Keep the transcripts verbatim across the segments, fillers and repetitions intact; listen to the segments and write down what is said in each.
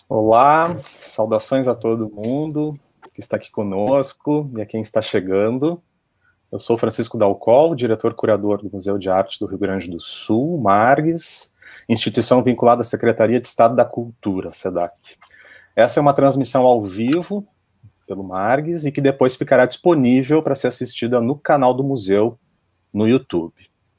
Olá, saudações a todo mundo que está aqui conosco e a quem está chegando. Eu sou Francisco Dalcol, diretor-curador do Museu de Arte do Rio Grande do Sul, MARGS, instituição vinculada à Secretaria de Estado da Cultura, SEDAC. Essa é uma transmissão ao vivo pelo MARGS e que depois ficará disponível para ser assistida no canal do museu no YouTube.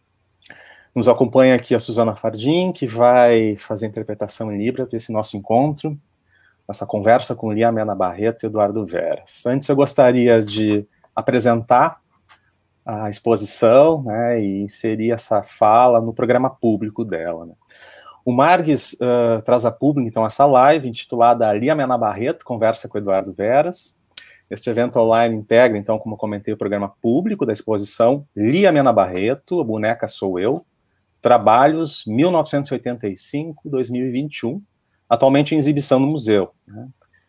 Nos acompanha aqui a Suzana Fardim, que vai fazer a interpretação em Libras desse nosso encontro, essa conversa com Lia Mena Barreto e Eduardo Veras. Antes eu gostaria de apresentar a exposição, né, e inserir essa fala no programa público dela, né. O MARGS uh, traz a público, então, essa live intitulada Lia Mena Barreto, Conversa com Eduardo Veras. Este evento online integra, então, como eu comentei, o programa público da exposição Lia Mena Barreto, A Boneca Sou Eu, Trabalhos mil novecentos e oitenta e cinco a dois mil e vinte e um, atualmente em exibição no museu, né?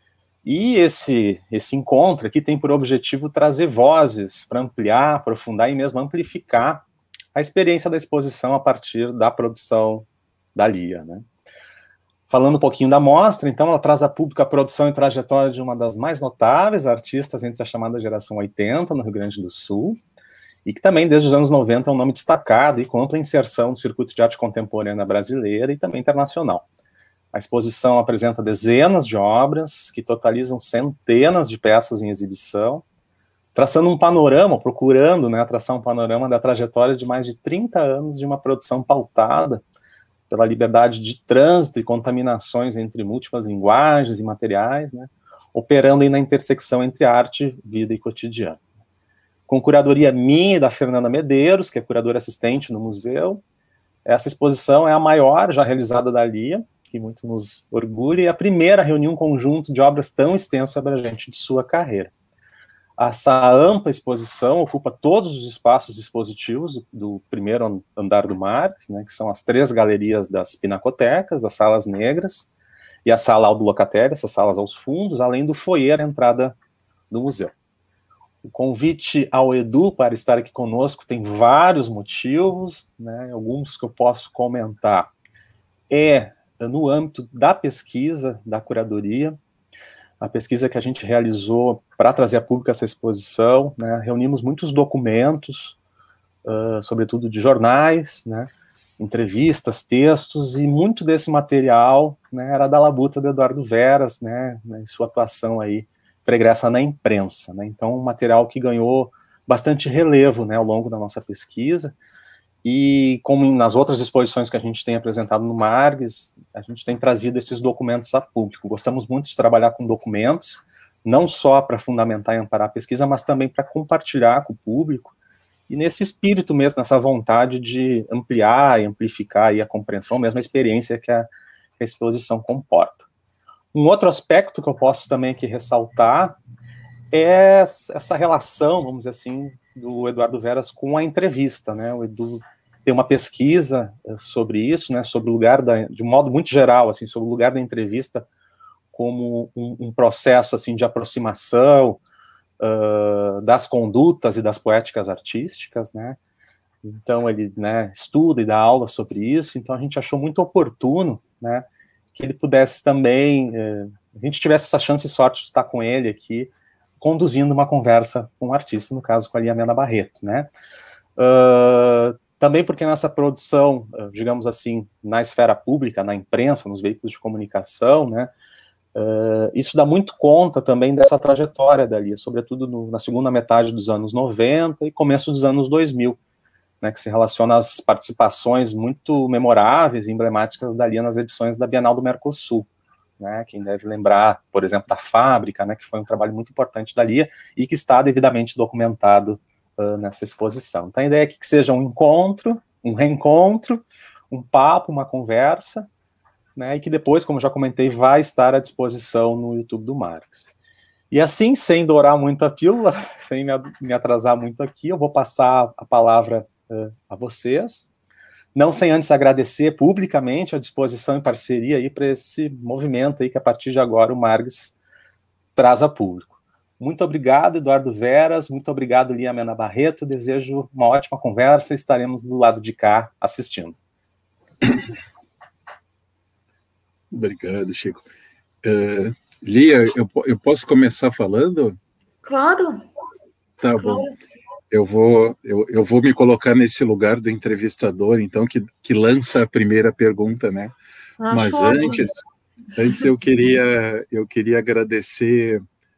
E esse, esse encontro aqui tem por objetivo trazer vozes para ampliar, aprofundar e mesmo amplificar a experiência da exposição a partir da produção da Lia, né? Falando um pouquinho da mostra, então, ela traz a público a produção e trajetória de uma das mais notáveis artistas entre a chamada geração oitenta, no Rio Grande do Sul, e que também, desde os anos noventa, é um nome destacado e com ampla inserção no circuito de arte contemporânea brasileira e também internacional. A exposição apresenta dezenas de obras que totalizam centenas de peças em exibição, traçando um panorama, procurando, né, traçar um panorama da trajetória de mais de trinta anos de uma produção pautada pela liberdade de trânsito e contaminações entre múltiplas linguagens e materiais, né, operando aí na intersecção entre arte, vida e cotidiano. Com curadoria minha e da Fernanda Medeiros, que é curadora assistente no museu, essa exposição é a maior já realizada da Lia, que muito nos orgulha, e a primeira reunir um conjunto de obras tão extenso e abrangente de sua carreira. Essa ampla exposição ocupa todos os espaços expositivos do primeiro andar do MARGS, né, que são as três galerias das pinacotecas, as salas negras e a sala audiolocatéria, essas salas aos fundos, além do foyer à entrada do museu. O convite ao Edu para estar aqui conosco tem vários motivos, né, alguns que eu posso comentar. É no âmbito da pesquisa, da curadoria, a pesquisa que a gente realizou para trazer a público essa exposição, né, reunimos muitos documentos, uh, sobretudo de jornais, né, entrevistas, textos, e muito desse material, né, era da labuta do Eduardo Veras, né, em sua atuação aí pregressa na imprensa, né? Então, um material que ganhou bastante relevo, né, ao longo da nossa pesquisa, e como nas outras exposições que a gente tem apresentado no MARGS, a gente tem trazido esses documentos a público. Gostamos muito de trabalhar com documentos, não só para fundamentar e amparar a pesquisa, mas também para compartilhar com o público, e nesse espírito mesmo, nessa vontade de ampliar e amplificar aí a compreensão, mesmo a experiência que a, que a exposição comporta. Um outro aspecto que eu posso também aqui ressaltar é essa relação, vamos dizer assim, do Eduardo Veras com a entrevista, né? O Edu tem uma pesquisa sobre isso, né? Sobre o lugar da, de um modo muito geral, assim, sobre o lugar da entrevista como um, um processo assim de aproximação uh, das condutas e das poéticas artísticas, né? Então ele, né, estuda e dá aula sobre isso. Então a gente achou muito oportuno, né, que ele pudesse também, eh, a gente tivesse essa chance e sorte de estar com ele aqui, conduzindo uma conversa com um artista, no caso com a Lia Mena Barreto, né. Uh, também porque nessa produção, digamos assim, na esfera pública, na imprensa, nos veículos de comunicação, né, uh, isso dá muito conta também dessa trajetória da Lia, sobretudo no, na segunda metade dos anos noventa e começo dos anos dois mil, né, que se relaciona às participações muito memoráveis e emblemáticas da Lia nas edições da Bienal do Mercosul, né, quem deve lembrar, por exemplo, da Fábrica, né, que foi um trabalho muito importante da Lia e que está devidamente documentado uh, nessa exposição. Então a ideia é que seja um encontro, um reencontro, um papo, uma conversa, né, e que depois, como já comentei, vai estar à disposição no YouTube do MARGS. E assim, sem dourar muito a pílula, sem me atrasar muito aqui, eu vou passar a palavra uh, a vocês, não sem antes agradecer publicamente a disposição e parceria aí para esse movimento aí que a partir de agora o MARGS traz a público. Muito obrigado, Eduardo Veras, muito obrigado, Lia Mena Barreto, desejo uma ótima conversa, estaremos do lado de cá assistindo. Obrigado, Chico. Uh, Lia, eu, eu posso começar falando? Claro. Tá claro. Bom. Eu vou, eu, eu vou me colocar nesse lugar do entrevistador, então, que, que lança a primeira pergunta, né? Acho Mas antes, antes eu queria, eu queria agradecer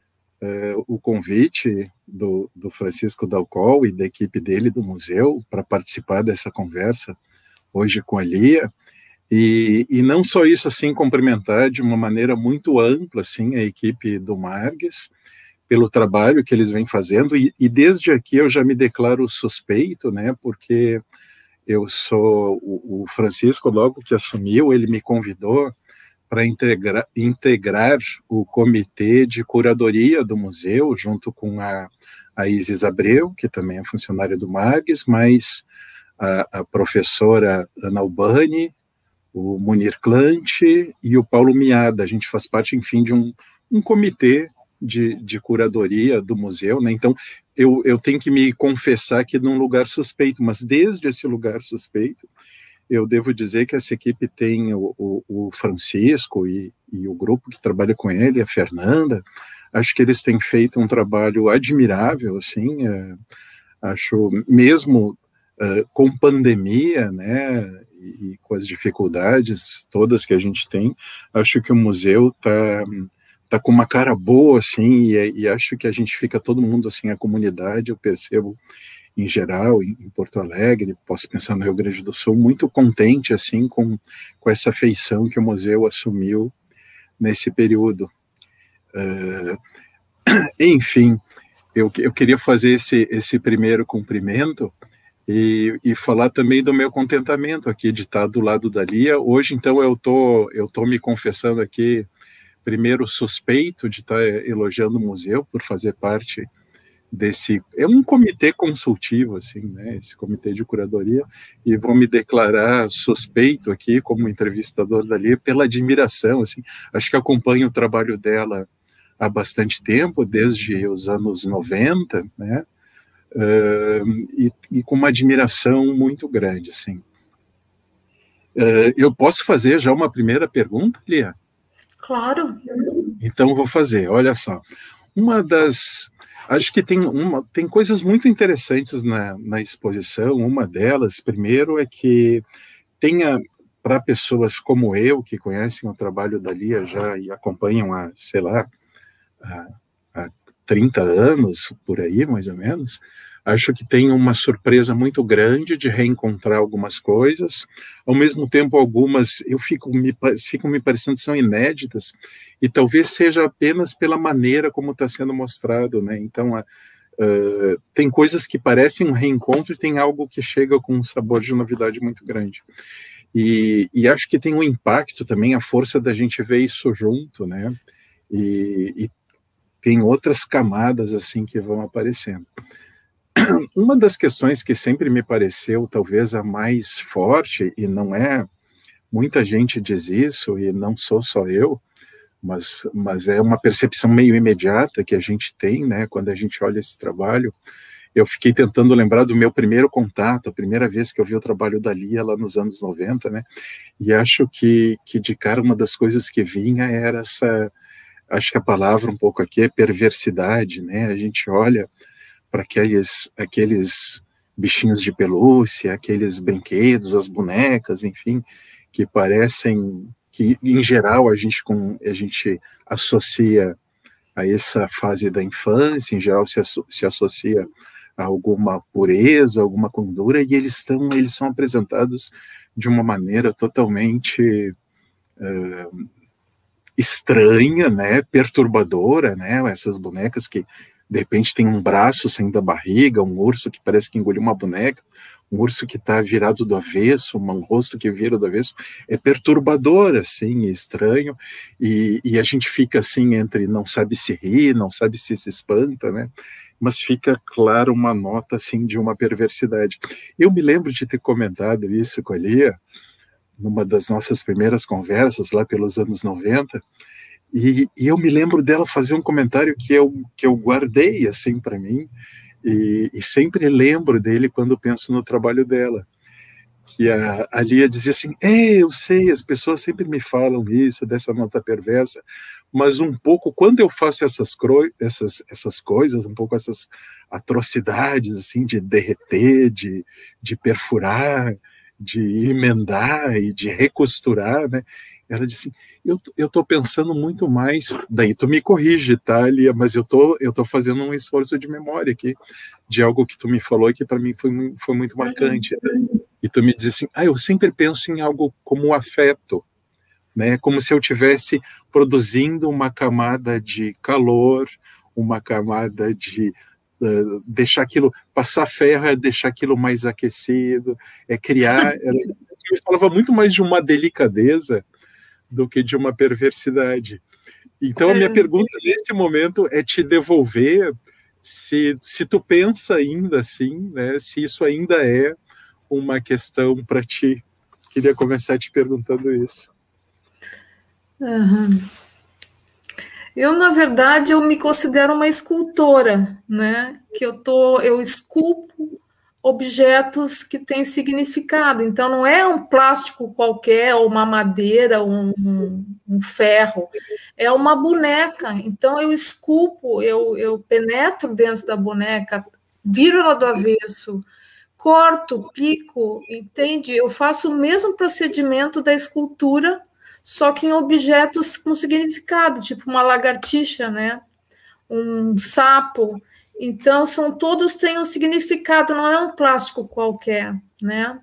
uh, o convite do, do Francisco Dalcol e da equipe dele do museu para participar dessa conversa hoje com a Lia. E, e não só isso, assim, cumprimentar de uma maneira muito ampla, assim, a equipe do Margues, pelo trabalho que eles vêm fazendo, e, e desde aqui eu já me declaro suspeito, né, porque eu sou, o, o Francisco, logo que assumiu, ele me convidou para integrar, integrar o comitê de curadoria do museu, junto com a, a Isis Abreu, que também é funcionária do Margues, mas a, a professora Ana Albani, o Munir Clante e o Paulo Miada. A gente faz parte, enfim, de um, um comitê de, de curadoria do museu, né? Então, eu, eu tenho que me confessar aqui num lugar suspeito, mas desde esse lugar suspeito, eu devo dizer que essa equipe tem o, o, o Francisco e, e o grupo que trabalha com ele, a Fernanda, acho que eles têm feito um trabalho admirável, assim, é, acho, mesmo é, com pandemia, né, e, e com as dificuldades todas que a gente tem, acho que o museu está tá com uma cara boa, assim, e, e acho que a gente fica todo mundo, assim, a comunidade, eu percebo, em geral, em, em Porto Alegre, posso pensar no Rio Grande do Sul, muito contente, assim, com, com essa feição que o museu assumiu nesse período. Uh, enfim, eu, eu queria fazer esse, esse primeiro cumprimento e, e falar também do meu contentamento aqui de estar do lado da Lia. Hoje, então, eu tô, eu tô me confessando aqui, primeiro suspeito de estar elogiando o museu por fazer parte desse, é um comitê consultivo, assim, né, esse comitê de curadoria, e vou me declarar suspeito aqui, como entrevistador da Lia, pela admiração, assim, acho que acompanho o trabalho dela há bastante tempo, desde os anos noventa, né, uh, e, e com uma admiração muito grande, assim. Uh, eu posso fazer já uma primeira pergunta, Lia? Claro. Então vou fazer, olha só, uma das... Acho que tem, uma, tem coisas muito interessantes na, na exposição. Uma delas, primeiro, é que tenha, para pessoas como eu, que conhecem o trabalho da Lia já e acompanham há, sei lá, há, há trinta anos, por aí, mais ou menos, acho que tem uma surpresa muito grande de reencontrar algumas coisas, ao mesmo tempo algumas eu fico me, ficam me parecendo que são inéditas, e talvez seja apenas pela maneira como está sendo mostrado, né? Então, a, uh, tem coisas que parecem um reencontro e tem algo que chega com um sabor de novidade muito grande. E, e acho que tem um impacto também, a força da gente ver isso junto, né? E, e tem outras camadas assim que vão aparecendo. Uma das questões que sempre me pareceu talvez a mais forte, e não é, muita gente diz isso, e não sou só eu, mas, mas é uma percepção meio imediata que a gente tem, né, quando a gente olha esse trabalho. Eu fiquei tentando lembrar do meu primeiro contato, a primeira vez que eu vi o trabalho da Lia lá nos anos noventa, né, e acho que, que de cara uma das coisas que vinha era essa, acho que a palavra um pouco aqui é perversidade, né, a gente olha para aqueles, aqueles bichinhos de pelúcia, aqueles brinquedos, as bonecas, enfim, que parecem que, em geral, a gente, com, a gente associa a essa fase da infância, em geral se, se associa a alguma pureza, alguma candura, e eles, estão, eles são apresentados de uma maneira totalmente uh, estranha, né, perturbadora, né, essas bonecas que de repente tem um braço saindo da barriga, um urso que parece que engoliu uma boneca, um urso que está virado do avesso, um rosto que vira do avesso, é perturbador, assim, estranho, e, e a gente fica assim entre não sabe se ri, não sabe se se espanta, né, mas fica claro uma nota assim de uma perversidade. Eu me lembro de ter comentado isso com a Lia, numa das nossas primeiras conversas, lá pelos anos noventa, E, e eu me lembro dela fazer um comentário que eu, que eu guardei assim para mim, e, e sempre lembro dele quando penso no trabalho dela. que a, a Lia dizia assim, é, eu sei, as pessoas sempre me falam isso, dessa nota perversa, mas um pouco, quando eu faço essas, essas, essas coisas, um pouco essas atrocidades, assim, de derreter, de, de perfurar, de emendar e de recosturar, né? Ela disse, eu, eu tô pensando muito mais, daí tu me corrige, tá, Lia, mas eu tô, eu tô fazendo um esforço de memória aqui, de algo que tu me falou e que para mim foi, foi muito marcante, né? E tu me diz assim, ah, eu sempre penso em algo como o afeto, né? Como se eu tivesse produzindo uma camada de calor, uma camada de uh, deixar aquilo, passar ferro é deixar aquilo mais aquecido, é criar, ela me falava muito mais de uma delicadeza do que de uma perversidade. Então a minha é. pergunta nesse momento é te devolver se, se tu pensa ainda assim, né, se isso ainda é uma questão para ti. Queria começar te perguntando isso. Uhum. Eu, na verdade, eu me considero uma escultora, né? Que eu tô, eu esculpo objetos que têm significado. Então, não é um plástico qualquer, ou uma madeira, um, um, um ferro. É uma boneca. Então, eu esculpo, eu, eu penetro dentro da boneca, viro ela do avesso, corto, pico, entende? Eu faço o mesmo procedimento da escultura, só que em objetos com significado, tipo uma lagartixa, né? Um sapo. Então, são todos têm um significado, não é um plástico qualquer, né?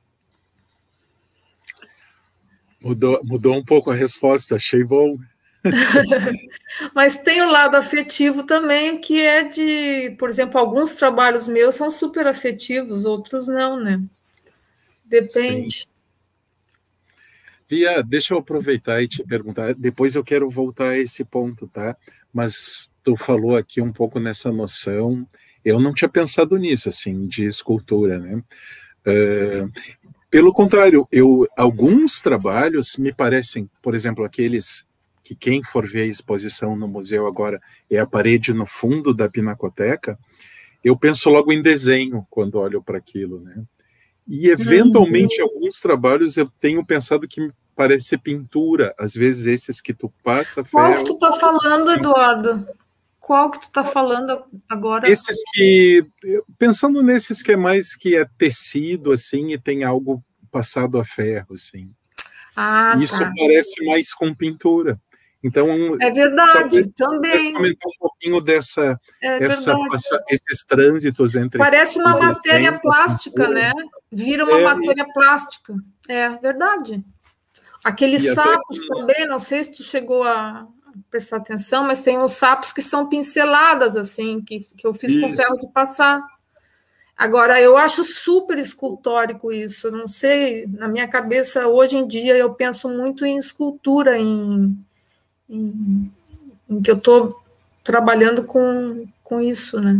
Mudou, mudou um pouco a resposta, achei bom. Mas tem o lado afetivo também, que é de, por exemplo, alguns trabalhos meus são super afetivos, outros não, né? Depende. Sim. Lia, deixa eu aproveitar e te perguntar, depois eu quero voltar a esse ponto, tá? Mas tu falou aqui um pouco nessa noção, eu não tinha pensado nisso, assim, de escultura, né? Uh, pelo contrário, eu, alguns trabalhos me parecem, por exemplo, aqueles que quem for ver a exposição no museu agora é a parede no fundo da Pinacoteca, eu penso logo em desenho quando olho para aquilo, né? E, eventualmente, uhum. alguns trabalhos eu tenho pensado que parece ser pintura, às vezes esses que tu passa ferro... Qual que tu tá falando, Eduardo? Qual que tu tá falando agora? Esses que... Pensando nesses que é mais que é tecido, assim, e tem algo passado a ferro, assim. Ah, Isso tá. parece mais com pintura. Então, é verdade, também. Comentar um pouquinho dessa, é essa, essa, esses trânsitos entre... Parece uma matéria plástica, né? Vira uma é, matéria plástica. É verdade. Aqueles sapos até... também, não sei se tu chegou a prestar atenção, mas tem uns sapos que são pinceladas, assim, que, que eu fiz isso. com ferro de passar. Agora, eu acho super escultórico isso. Não sei, na minha cabeça, hoje em dia, eu penso muito em escultura, em... Em, em que eu estou trabalhando com, com isso, né?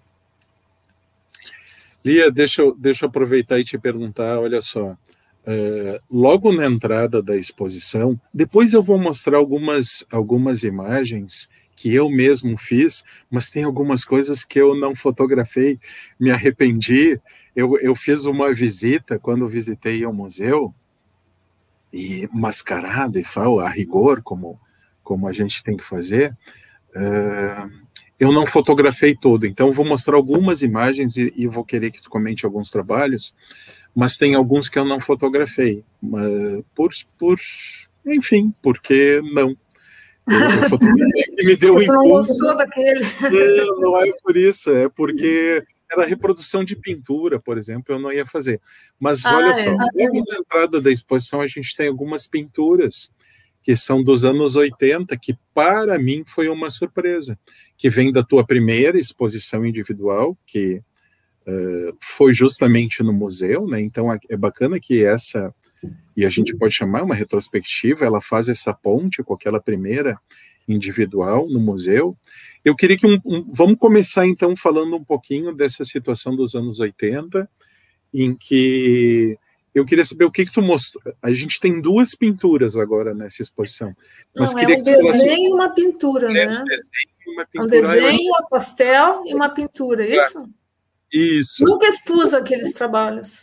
Lia, deixa eu, deixa eu aproveitar e te perguntar, olha só, uh, logo na entrada da exposição, depois eu vou mostrar algumas, algumas imagens que eu mesmo fiz, mas tem algumas coisas que eu não fotografei, me arrependi. Eu, eu fiz uma visita, quando visitei o museu, e mascarado e tal, a rigor, como como a gente tem que fazer, uh, eu não fotografei todo, então vou mostrar algumas imagens e, e vou querer que tu comente alguns trabalhos, mas tem alguns que eu não fotografei, uh, por, por, enfim, porque não. Eu, eu fotografei que me deu um impulso. Não gostou daquele. Não, não é por isso, é porque era reprodução de pintura, por exemplo, eu não ia fazer. Mas ah, olha é. só, logo na entrada da exposição a gente tem algumas pinturas que são dos anos oitenta, que para mim foi uma surpresa, que vem da tua primeira exposição individual, que uh, foi justamente no museu, né? Então é bacana que essa, e a gente pode chamar uma retrospectiva, ela faz essa ponte com aquela primeira individual no museu. Eu queria que, um, um, vamos começar então falando um pouquinho dessa situação dos anos oitenta, em que... Eu queria saber o que, que tu mostrou. A gente tem duas pinturas agora nessa exposição. Mas Não, queria é um que tu desenho falasse... e uma pintura, é, né? Um desenho e uma pintura. Um desenho, um pastel e uma pintura, isso? Isso. Nunca expus aqueles trabalhos.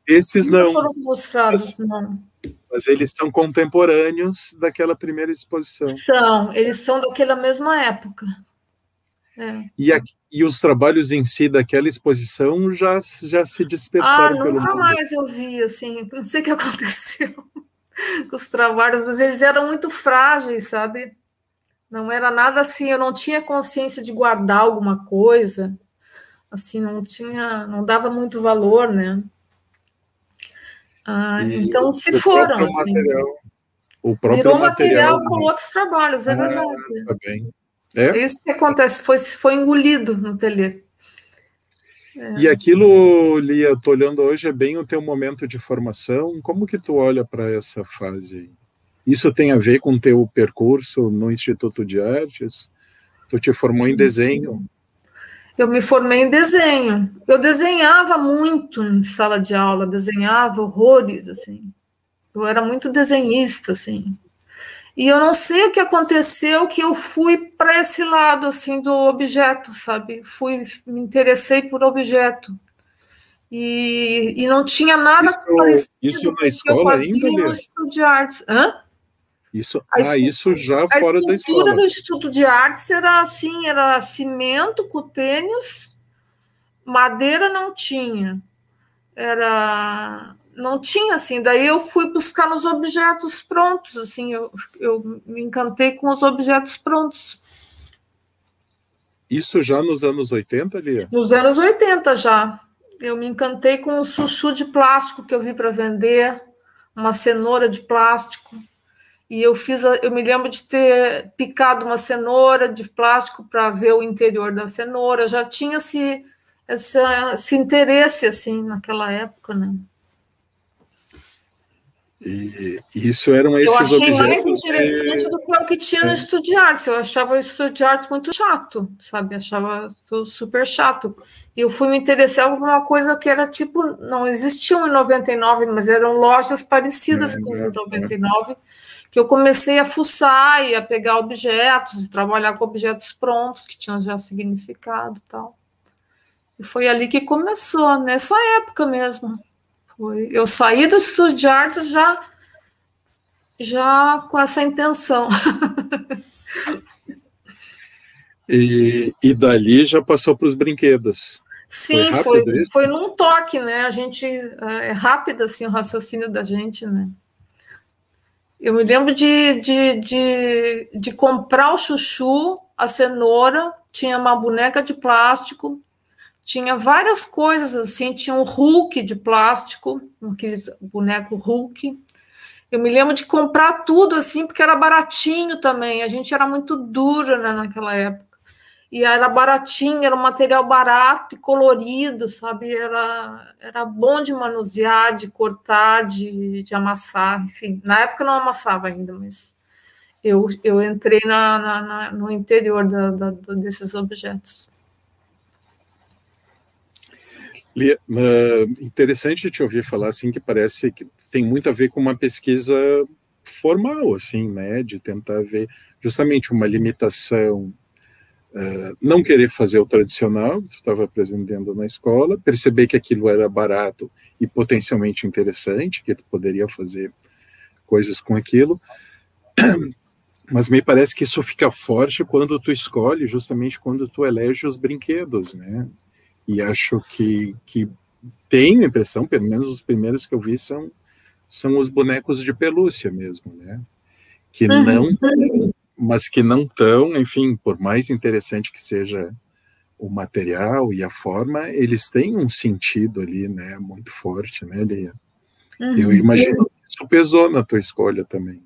Esses não não. foram mostrados, mas, não. Mas eles são contemporâneos daquela primeira exposição. São, eles são daquela mesma época. É. E, aqui, e os trabalhos em si daquela exposição já, já se dispersaram ah, pelo mundo. Ah, nunca mais eu vi, assim, não sei o que aconteceu com os trabalhos, mas eles eram muito frágeis, sabe? Não era nada assim, eu não tinha consciência de guardar alguma coisa, assim, não tinha, não dava muito valor, né? Ah, então se foram, assim. Material, o próprio virou material, material com outros trabalhos, é ah, verdade. Tá bem. É? é isso que acontece, foi, foi engolido no ateliê. É. E aquilo, Lia, eu tô olhando hoje, é bem o teu momento de formação. Como que tu olha para essa fase? Isso tem a ver com o teu percurso no Instituto de Artes? Tu te formou em desenho? Eu me formei em desenho. Eu desenhava muito em sala de aula, desenhava horrores, assim. Eu era muito desenhista, assim. E eu não sei o que aconteceu, que eu fui para esse lado, assim, do objeto, sabe? Fui, me interessei por objeto. E, e não tinha nada isso, parecido isso com na escola que eu fazia ainda, no Instituto de Artes. Hã? Isso, ah, isso já a fora da escola. A escultura do Instituto de Artes era assim, era cimento, cutênios, madeira não tinha. Era... Não tinha, assim, daí eu fui buscar nos objetos prontos, assim, eu, eu me encantei com os objetos prontos. Isso já nos anos oitenta, Lia? Nos anos oitenta já. Eu me encantei com um chuchu de plástico que eu vi para vender, uma cenoura de plástico. E eu fiz, eu me lembro de ter picado uma cenoura de plástico para ver o interior da cenoura. Eu já tinha esse, esse, esse interesse assim naquela época, né? E isso eram esses objetos. Eu achei objetos mais interessante de... do que o que tinha é. no Estudo de Artes. Eu achava o Estudo de Artes muito chato, sabe? Eu achava super chato. E eu fui me interessar por uma coisa que era tipo, não existiam em noventa e nove, mas eram lojas parecidas é, com o noventa e nove. É. Que eu comecei a fuçar e a pegar objetos, e trabalhar com objetos prontos, que tinham já significado e tal. E foi ali que começou, nessa época mesmo. Foi. Eu saí do Estudo de Artes já, já com essa intenção. E, e dali já passou para os brinquedos. Sim, foi, foi, foi num toque, né? A gente, é rápido assim o raciocínio da gente, né? Eu me lembro de, de, de, de comprar o chuchu, a cenoura, tinha uma boneca de plástico, tinha várias coisas assim, tinha um Hulk de plástico, aquele boneco Hulk. Eu me lembro de comprar tudo assim, porque era baratinho também, a gente era muito dura, né, naquela época. E era baratinho, era um material barato e colorido, sabe? Era, era bom de manusear, de cortar, de, de amassar, enfim. Na época eu não amassava ainda, mas eu, eu entrei na, na, na, no interior da, da, desses objetos. Lia, uh, interessante te ouvir falar assim, que parece que tem muito a ver com uma pesquisa formal, assim, né? De tentar ver justamente uma limitação. Uh, não querer fazer o tradicional que tu estava apresentando na escola, perceber que aquilo era barato e potencialmente interessante, que tu poderia fazer coisas com aquilo, mas me parece que isso fica forte quando tu escolhe, justamente quando tu elege os brinquedos, né? E acho que, que tenho a impressão, pelo menos os primeiros que eu vi são, são os bonecos de pelúcia mesmo, né? Que não... mas que não tão, enfim, por mais interessante que seja o material e a forma, eles têm um sentido ali, né, muito forte, né, Lia? Uhum. Eu imagino que isso pesou na tua escolha também.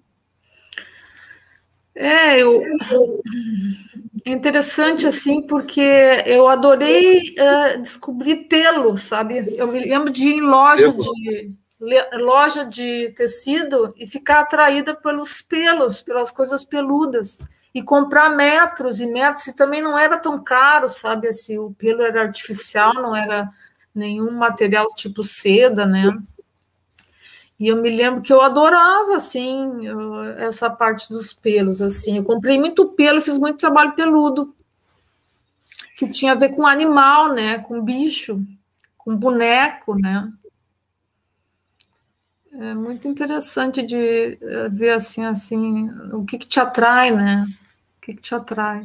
É, eu... é interessante, assim, porque eu adorei uh, descobrir pelo, sabe? Eu me lembro de ir em loja pelo. de... loja de tecido e ficar atraída pelos pelos, pelas coisas peludas, e comprar metros e metros, e também não era tão caro, sabe, assim, o pelo era artificial, não era nenhum material tipo seda, né, e eu me lembro que eu adorava, assim, essa parte dos pelos, assim, eu comprei muito pelo, fiz muito trabalho peludo, que tinha a ver com animal, né, com bicho, com boneco, né. é muito interessante de ver assim, assim, o que, que te atrai, né? O que, que te atrai?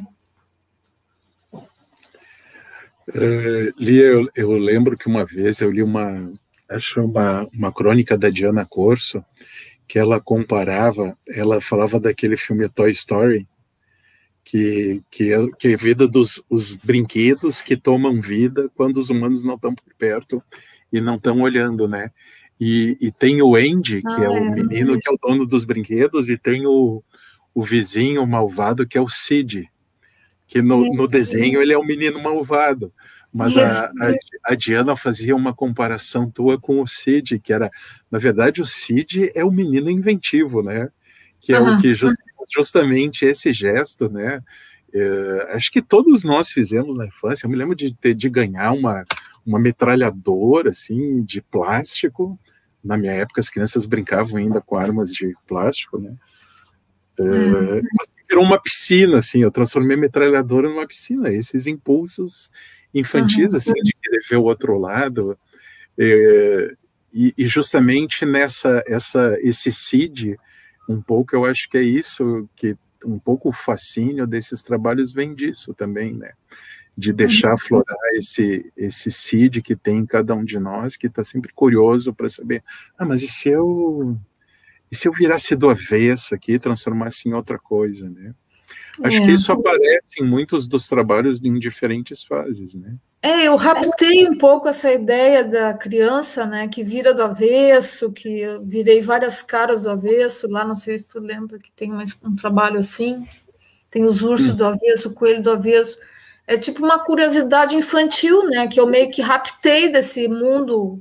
Uh, Lia, eu, eu lembro que uma vez eu li uma, acho uma, uma crônica da Diana Corso, que ela comparava, ela falava daquele filme Toy Story, que, que, é, que é a vida dos os brinquedos que tomam vida quando os humanos não estão por perto e não estão olhando, né? E, e tem o Andy, que ah, é o é. menino que é o dono dos brinquedos, e tem o, o vizinho malvado, que é o Sid, que no, no desenho ele é o menino malvado. Mas a, a, a Diana fazia uma comparação tua com o Sid, que era, na verdade, o Sid é o menino inventivo, né? Que é uhum. o que just, justamente esse gesto, né? É, acho que todos nós fizemos na infância. Eu me lembro de, ter, de ganhar uma, uma metralhadora, assim, de plástico. Na minha época, as crianças brincavam ainda com armas de plástico, né? É, uhum. Mas virou uma piscina, assim. Eu transformei a metralhadora numa piscina. Esses impulsos infantis, uhum. assim, de querer ver o outro lado. É, e, e justamente nessa, essa, esse Cid, um pouco, eu acho que é isso, que um pouco o fascínio desses trabalhos vem disso também, né? De deixar uhum. aflorar esse, esse Cid que tem em cada um de nós, que está sempre curioso para saber, ah, mas e se eu, e se eu virasse do avesso aqui e transformasse em outra coisa, né? Acho é. que isso aparece em muitos dos trabalhos em diferentes fases, né? É, eu raptei um pouco essa ideia da criança, né, que vira do avesso, que eu virei várias caras do avesso, lá não sei se tu lembra que tem mais um trabalho assim, tem os ursos hum. do avesso, o coelho do avesso, é tipo uma curiosidade infantil, né, que eu meio que raptei desse mundo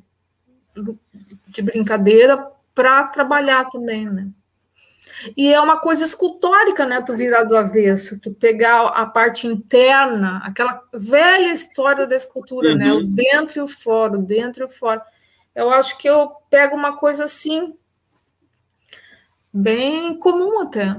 de brincadeira para trabalhar também, né. E é uma coisa escultórica, né? Tu virar do avesso, tu pegar a parte interna, aquela velha história da escultura, uhum. né? O dentro e o fora, o dentro e o fora. Eu acho que eu pego uma coisa assim, bem comum até.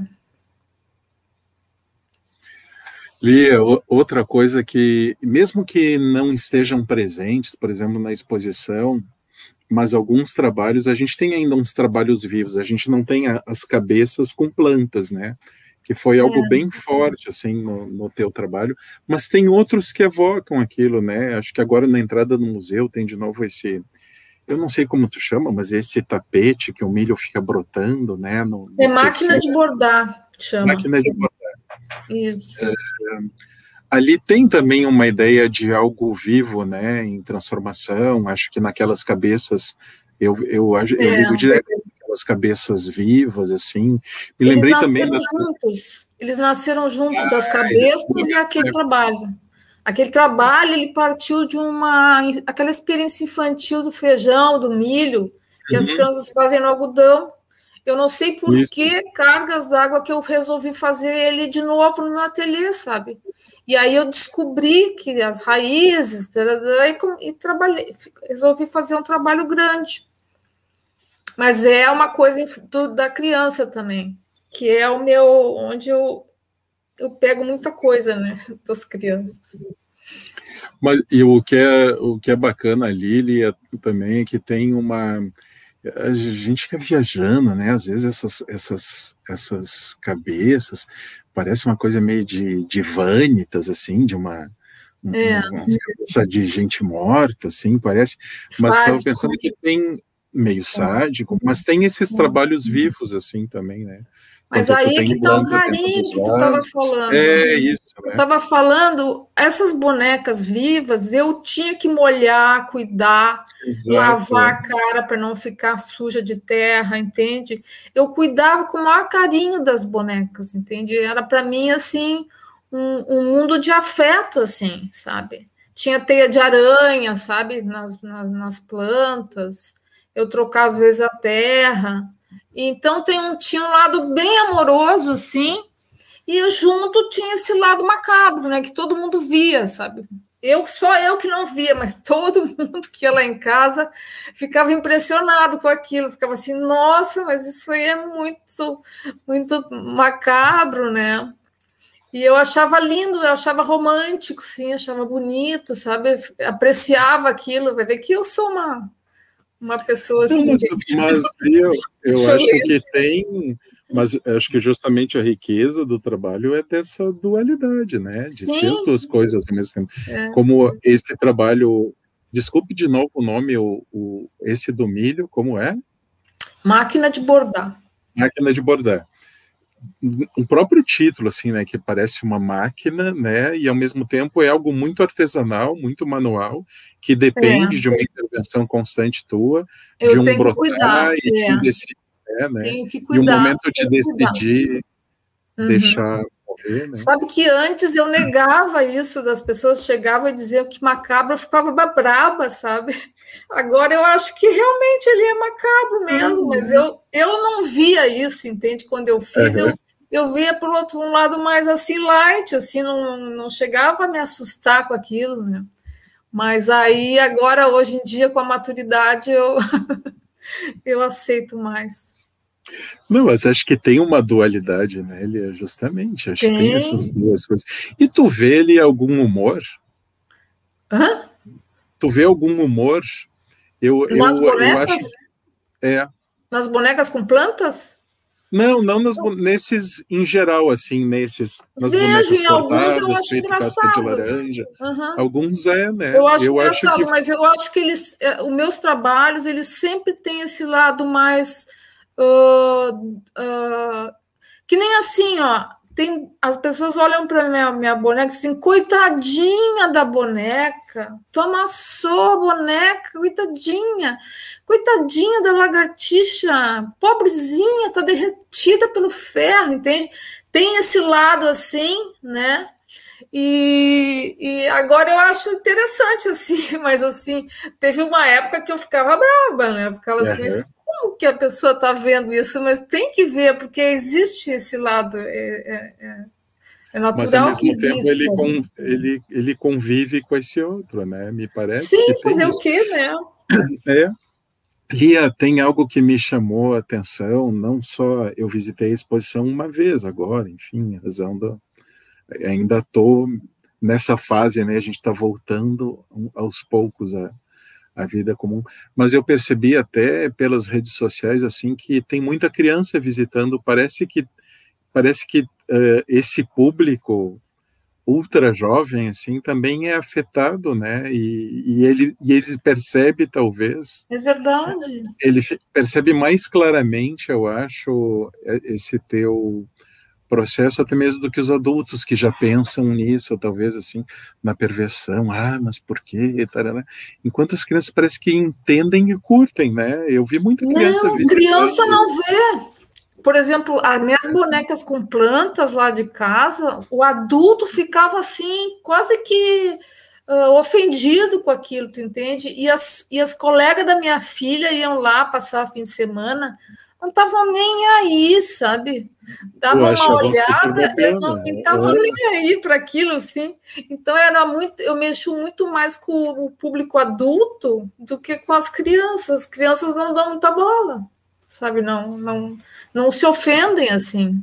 Lia, outra coisa que, mesmo que não estejam presentes, por exemplo, na exposição, mas alguns trabalhos, a gente tem ainda uns trabalhos vivos, a gente não tem a, as cabeças com plantas, né? Que foi algo é. bem forte, assim, no, no teu trabalho, mas tem outros que evocam aquilo, né? Acho que agora na entrada do museu tem de novo esse, eu não sei como tu chama, mas esse tapete que o milho fica brotando, né? No, no é máquina tecido. de bordar, chama. Máquina de bordar. Isso. É, ali tem também uma ideia de algo vivo, né, em transformação. Acho que naquelas cabeças, eu, eu, eu é. ligo direto aquelas cabeças vivas, assim. Me eles lembrei nasceram também das... juntos, eles nasceram juntos, ah, as cabeças e aquele é. trabalho. Aquele trabalho, ele partiu de uma, aquela experiência infantil do feijão, do milho, que uhum. as crianças fazem no algodão. Eu não sei por Isso. que cargas d'água que eu resolvi fazer ele de novo no meu ateliê, sabe? E aí eu descobri que as raízes, e, e trabalhei, resolvi fazer um trabalho grande. Mas é uma coisa do, da criança também, que é o meu, onde eu, eu pego muita coisa, né, das crianças. Mas e o que é, o que é bacana ali, Lia, também é que tem uma... A gente fica viajando, né? Às vezes essas, essas, essas cabeças parece uma coisa meio de, de vânitas, assim, de uma, é. uma, uma cabeça de gente morta, assim, parece. Mas estava pensando que tem meio sádico, mas tem esses trabalhos vivos, assim, também, né? Mas Quando aí é que está o carinho que tu estava falando. É isso, né? Eu estava falando, essas bonecas vivas, eu tinha que molhar, cuidar, Exato. lavar a cara para não ficar suja de terra, entende? Eu cuidava com o maior carinho das bonecas, entende? Era para mim, assim, um, um mundo de afeto, assim, sabe? Tinha teia de aranha, sabe? Nas, nas, nas plantas. Eu trocava, às vezes, a terra. Então, tem um, tinha um lado bem amoroso, assim, e junto tinha esse lado macabro, né? Que todo mundo via, sabe? Eu, só eu que não via, mas todo mundo que ia lá em casa ficava impressionado com aquilo, ficava assim, nossa, mas isso aí é muito, muito macabro, né? E eu achava lindo, eu achava romântico, sim, achava bonito, sabe? Apreciava aquilo, vai ver que eu sou uma... Uma pessoa assim... Não, mas, mas eu, eu acho que tem... Mas acho que justamente a riqueza do trabalho é dessa dualidade, né? De Sim. ser as duas coisas ao mesmo tempo. É. Como esse trabalho... Desculpe de novo o nome, o, o, esse do milho, como é? Máquina de bordar. Máquina de bordar. O próprio título, assim, né, que parece uma máquina, né, e ao mesmo tempo é algo muito artesanal, muito manual, que depende é. de uma intervenção constante tua, Eu de um tenho brotar que cuidar, e é. de um decidir, né, tenho que cuidar, e um momento de decidir, uhum. deixar morrer, né. Sabe que antes eu negava isso, das pessoas chegavam e diziam que macabro, eu ficava braba, sabe? Agora eu acho que realmente ele é macabro mesmo, uhum. mas eu, eu não via isso, entende? Quando eu fiz, uhum. eu, eu via por outro um lado mais assim, light, assim, não, não chegava a me assustar com aquilo, né? Mas aí, agora, hoje em dia, com a maturidade, eu, eu aceito mais. Não, mas acho que tem uma dualidade nele, justamente, acho tem. que tem essas duas coisas. E tu vê ele algum humor? Hã? Tu vê algum humor? Eu, Nas eu, bonecas? eu acho. É. Nas bonecas com plantas? Não, não nas, nesses em geral, assim, nesses. Nas Vejo, bonecas em alguns eu cortadas, acho feito casca de laranja. Uhum. Alguns é, né? Eu acho eu engraçado, acho que... mas eu acho que eles, os meus trabalhos, eles sempre têm esse lado mais. Uh, uh, que nem assim, ó. Tem, as pessoas olham para minha, minha boneca assim, coitadinha da boneca, tu amassou a boneca, coitadinha, coitadinha da lagartixa, pobrezinha, tá derretida pelo ferro, entende? Tem esse lado assim, né? E, e agora eu acho interessante, assim, mas assim, teve uma época que eu ficava brava, né? Eu ficava assim, uhum. Como que a pessoa está vendo isso? Mas tem que ver, porque existe esse lado, é, é, é natural. Mas ao mesmo que tempo ele, com, ele, ele convive com esse outro, né? Me parece. Sim, que fazer tem o isso. quê, né? É. Lia, tem algo que me chamou a atenção, não só eu visitei a exposição uma vez agora, enfim, a razão do... ainda estou nessa fase, né? A gente está voltando aos poucos a a vida comum, mas eu percebi até pelas redes sociais assim que tem muita criança visitando. Parece que parece que uh, esse público ultra jovem assim também é afetado, né? E, e ele e ele percebe talvez. É verdade. Ele percebe mais claramente, eu acho, esse teu processo até mesmo do que os adultos que já pensam nisso, talvez assim, na perversão, ah, mas por quê? Tarana. Enquanto as crianças parece que entendem e curtem, né? Eu vi muita criança Não, criança não vê. Por exemplo, as minhas bonecas com plantas lá de casa, o adulto ficava assim, quase que uh, ofendido com aquilo, tu entende? E as, e as colegas da minha filha iam lá passar fim de semana, não estavam nem aí, sabe? Davam uma olhada, eu não estava é. nem aí para aquilo, assim. Então, era muito, eu mexo muito mais com o público adulto do que com as crianças. As crianças não dão muita bola, sabe? Não, não, não se ofendem assim.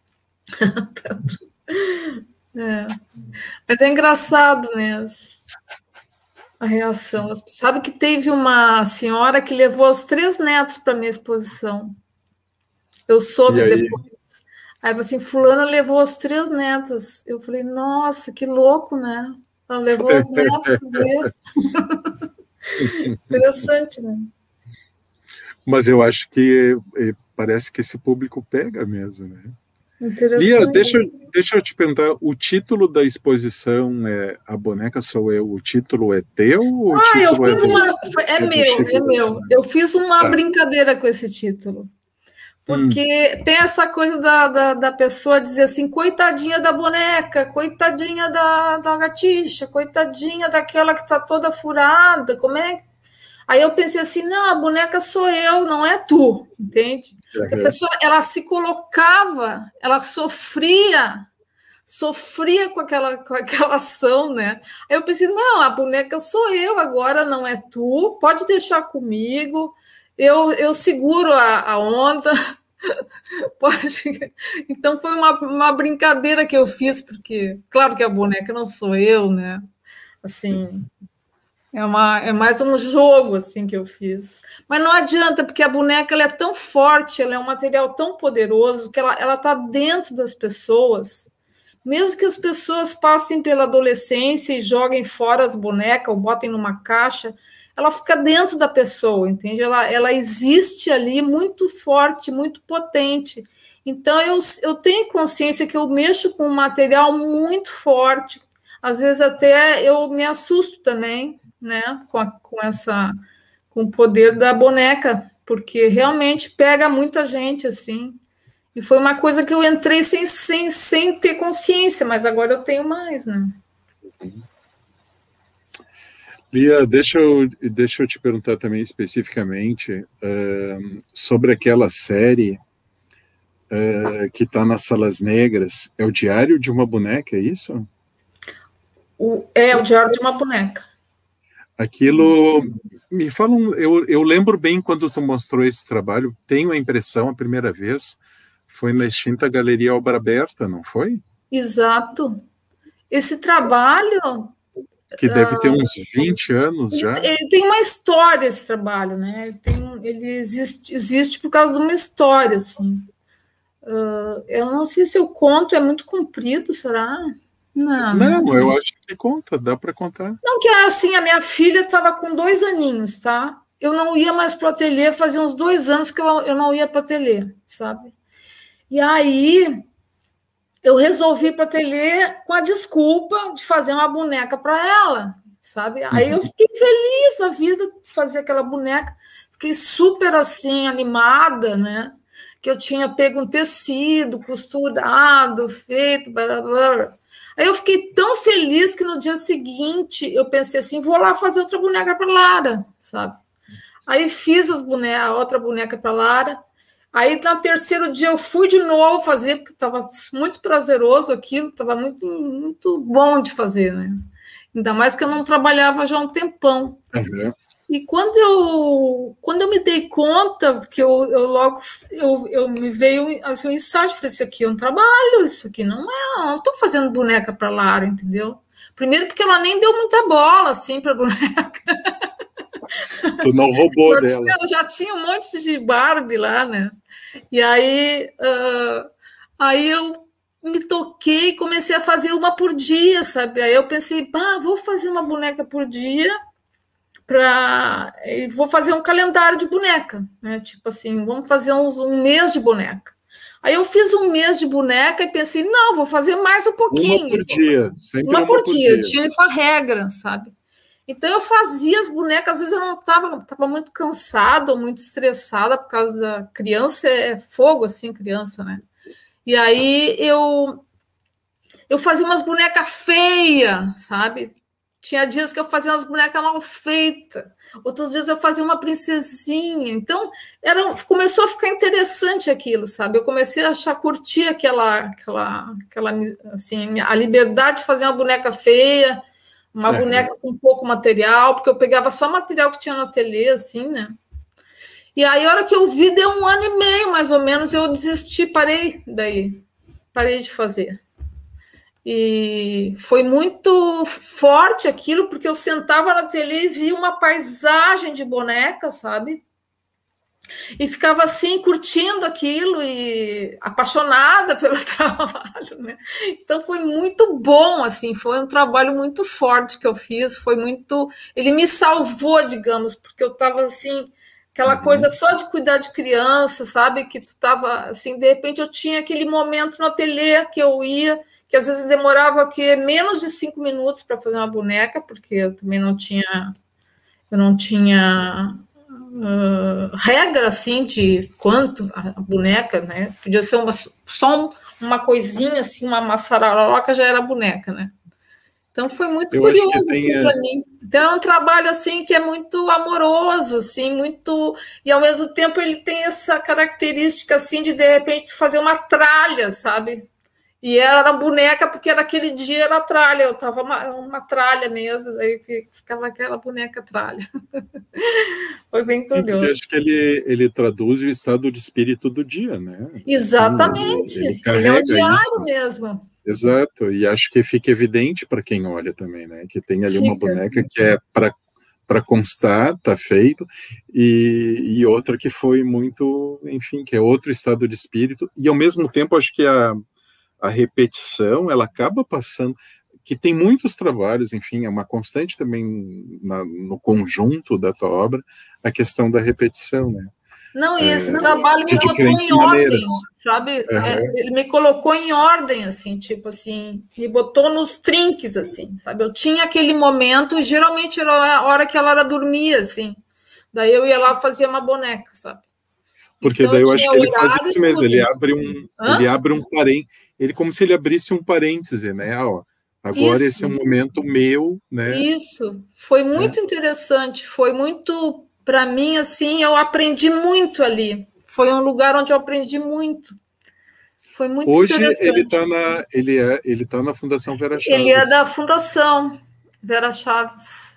É. Mas é engraçado mesmo a reação. Sabe que teve uma senhora que levou os três netos para minha exposição. Eu soube aí? depois. Aí assim, fulana levou os três netos. Eu falei, nossa, que louco, né? Ela levou os netos para ver. Interessante, né? Mas eu acho que parece que esse público pega mesmo, né? Interessante. Lia, deixa, deixa eu te perguntar, o título da exposição é A Boneca Sou Eu, o título é teu? Ou ah, o eu título fiz é uma... do, É, é meu, é meu. Eu fiz uma tá. brincadeira com esse título. Porque hum. tem essa coisa da, da, da pessoa dizer assim, coitadinha da boneca, coitadinha da, da lagartixa, coitadinha daquela que está toda furada, como é? Aí eu pensei assim, não, a boneca sou eu, não é tu, entende? Uhum. A pessoa, ela se colocava, ela sofria, sofria com aquela, com aquela ação, né? Aí eu pensei, não, a boneca sou eu, agora não é tu, pode deixar comigo, eu, eu seguro a, a onda, pode... Então foi uma, uma brincadeira que eu fiz, porque claro que a boneca não sou eu, né? Assim... É, uma, é mais um jogo assim que eu fiz. Mas não adianta, porque a boneca ela é tão forte, ela é um material tão poderoso que ela ela está dentro das pessoas. Mesmo que as pessoas passem pela adolescência e joguem fora as bonecas ou botem numa caixa, ela fica dentro da pessoa, entende? Ela, ela existe ali muito forte, muito potente. Então, eu, eu tenho consciência que eu mexo com um material muito forte. Às vezes até eu me assusto também, né? Com, a, com, essa, com o poder da boneca, porque realmente pega muita gente, assim. E foi uma coisa que eu entrei sem, sem, sem ter consciência, mas agora eu tenho mais, né? Lia, deixa eu, deixa eu te perguntar também especificamente uh, sobre aquela série uh, que está nas Salas Negras. É o Diário de uma Boneca, é isso? O, é o Diário de uma Boneca. Aquilo, me fala, um, eu, eu lembro bem quando tu mostrou esse trabalho, tenho a impressão, a primeira vez, foi na extinta Galeria Obra Aberta, não foi? Exato. Esse trabalho... Que deve ter uns vinte anos já. Ele tem uma história, esse trabalho, né? Ele, tem, ele existe, existe por causa de uma história, assim. Uh, eu não sei se eu conto, é muito comprido, será? Não. Não, eu acho que conta, dá para contar. Não, que assim, a minha filha estava com dois aninhos, tá? Eu não ia mais para o ateliê, fazia uns dois anos que eu não ia para o ateliê, sabe? E aí... eu resolvi ir para o ateliê com a desculpa de fazer uma boneca para ela, sabe? Aí eu fiquei feliz da vida de fazer aquela boneca, fiquei super assim, animada, né? Que eu tinha pego um tecido, costurado, feito, blá, blá, blá. Aí eu fiquei tão feliz que no dia seguinte eu pensei assim, vou lá fazer outra boneca para Lara, sabe? Aí fiz as bonecas, a outra boneca para Lara. Aí, no terceiro dia, eu fui de novo fazer, porque estava muito prazeroso aquilo, estava muito, muito bom de fazer, né? Ainda mais que eu não trabalhava já há um tempão. Uhum. E quando eu, quando eu me dei conta, porque eu, eu logo eu, eu me veio assim, um insight, falei, isso aqui é um trabalho, isso aqui não é, eu não estou fazendo boneca para Lara, entendeu? Primeiro porque ela nem deu muita bola, assim, para boneca. Tu não roubou eu dela. Tinha, eu já tinha um monte de Barbie lá, né? E aí, uh, aí eu me toquei e comecei a fazer uma por dia, sabe? Aí eu pensei, pá, vou fazer uma boneca por dia pra... e vou fazer um calendário de boneca, né? Tipo assim, vamos fazer uns, um mês de boneca. Aí eu fiz um mês de boneca e pensei, não, vou fazer mais um pouquinho. Uma por dia, sempre uma, uma por, por dia. dia. Tinha essa regra, sabe? Então, eu fazia as bonecas, às vezes eu não estava tava muito cansada ou muito estressada por causa da criança, é fogo, assim, criança, né? E aí eu, eu fazia umas bonecas feias, sabe? Tinha dias que eu fazia umas bonecas mal feitas, outros dias eu fazia uma princesinha. Então, era, começou a ficar interessante aquilo, sabe? Eu comecei a achar, curtir aquela, aquela, aquela assim, a liberdade de fazer uma boneca feia, uma é. boneca com pouco material, porque eu pegava só material que tinha no ateliê, assim, né? E aí, a hora que eu vi, deu um ano e meio, mais ou menos, eu desisti, parei daí. Parei de fazer. E foi muito forte aquilo, porque eu sentava no ateliê e via uma paisagem de boneca, sabe? E ficava assim, curtindo aquilo e apaixonada pelo trabalho, né? Então foi muito bom, assim, foi um trabalho muito forte que eu fiz, foi muito... Ele me salvou, digamos, porque eu estava assim, aquela uhum. coisa só de cuidar de criança, sabe? Que tu tava, assim, de repente eu tinha aquele momento no ateliê que eu ia, que às vezes demorava que menos de cinco minutos para fazer uma boneca, porque eu também não tinha... Eu não tinha... Uh, regra assim de quanto a boneca, né? Podia ser uma, só uma coisinha assim, uma maçararoca já era boneca, né? Então foi muito Eu curioso assim, para mim. Então é um trabalho assim que é muito amoroso, assim, muito e ao mesmo tempo ele tem essa característica assim de de repente fazer uma tralha, sabe? E era boneca, porque naquele dia era tralha, eu tava uma, uma tralha mesmo, aí ficava aquela boneca tralha. Foi bem curioso. Eu acho que ele, ele traduz o estado de espírito do dia, né? Exatamente. Ele, ele, ele é o diário isso. mesmo. Exato, e acho que fica evidente para quem olha também, né? Que tem ali fica. uma boneca que é para para constar, tá feito, e, e outra que foi muito, enfim, que é outro estado de espírito, e ao mesmo tempo acho que a, a repetição, ela acaba passando, que tem muitos trabalhos, enfim, é uma constante também na, no conjunto da tua obra, a questão da repetição, né? Não, e esse é, trabalho me botou em maneiras. ordem, sabe? Uhum. É, ele me colocou em ordem, assim, tipo assim, me botou nos trinques, assim, sabe? Eu tinha aquele momento, e geralmente era a hora que a Lara dormia, assim. Daí eu ia lá e fazia uma boneca, sabe? Porque então, daí eu, eu acho que ele faz isso mesmo, tudo. ele abre um, Hã? ele abre um parênteses, ele como se ele abrisse um parêntese, né? Ó, agora isso. Esse é um momento meu, né? Isso, foi muito é. interessante, foi muito, para mim, assim, eu aprendi muito ali. Foi um lugar onde eu aprendi muito. Foi muito Hoje interessante. ele está na, ele é, ele tá na Fundação Vera Chaves. Ele é da Fundação Vera Chaves.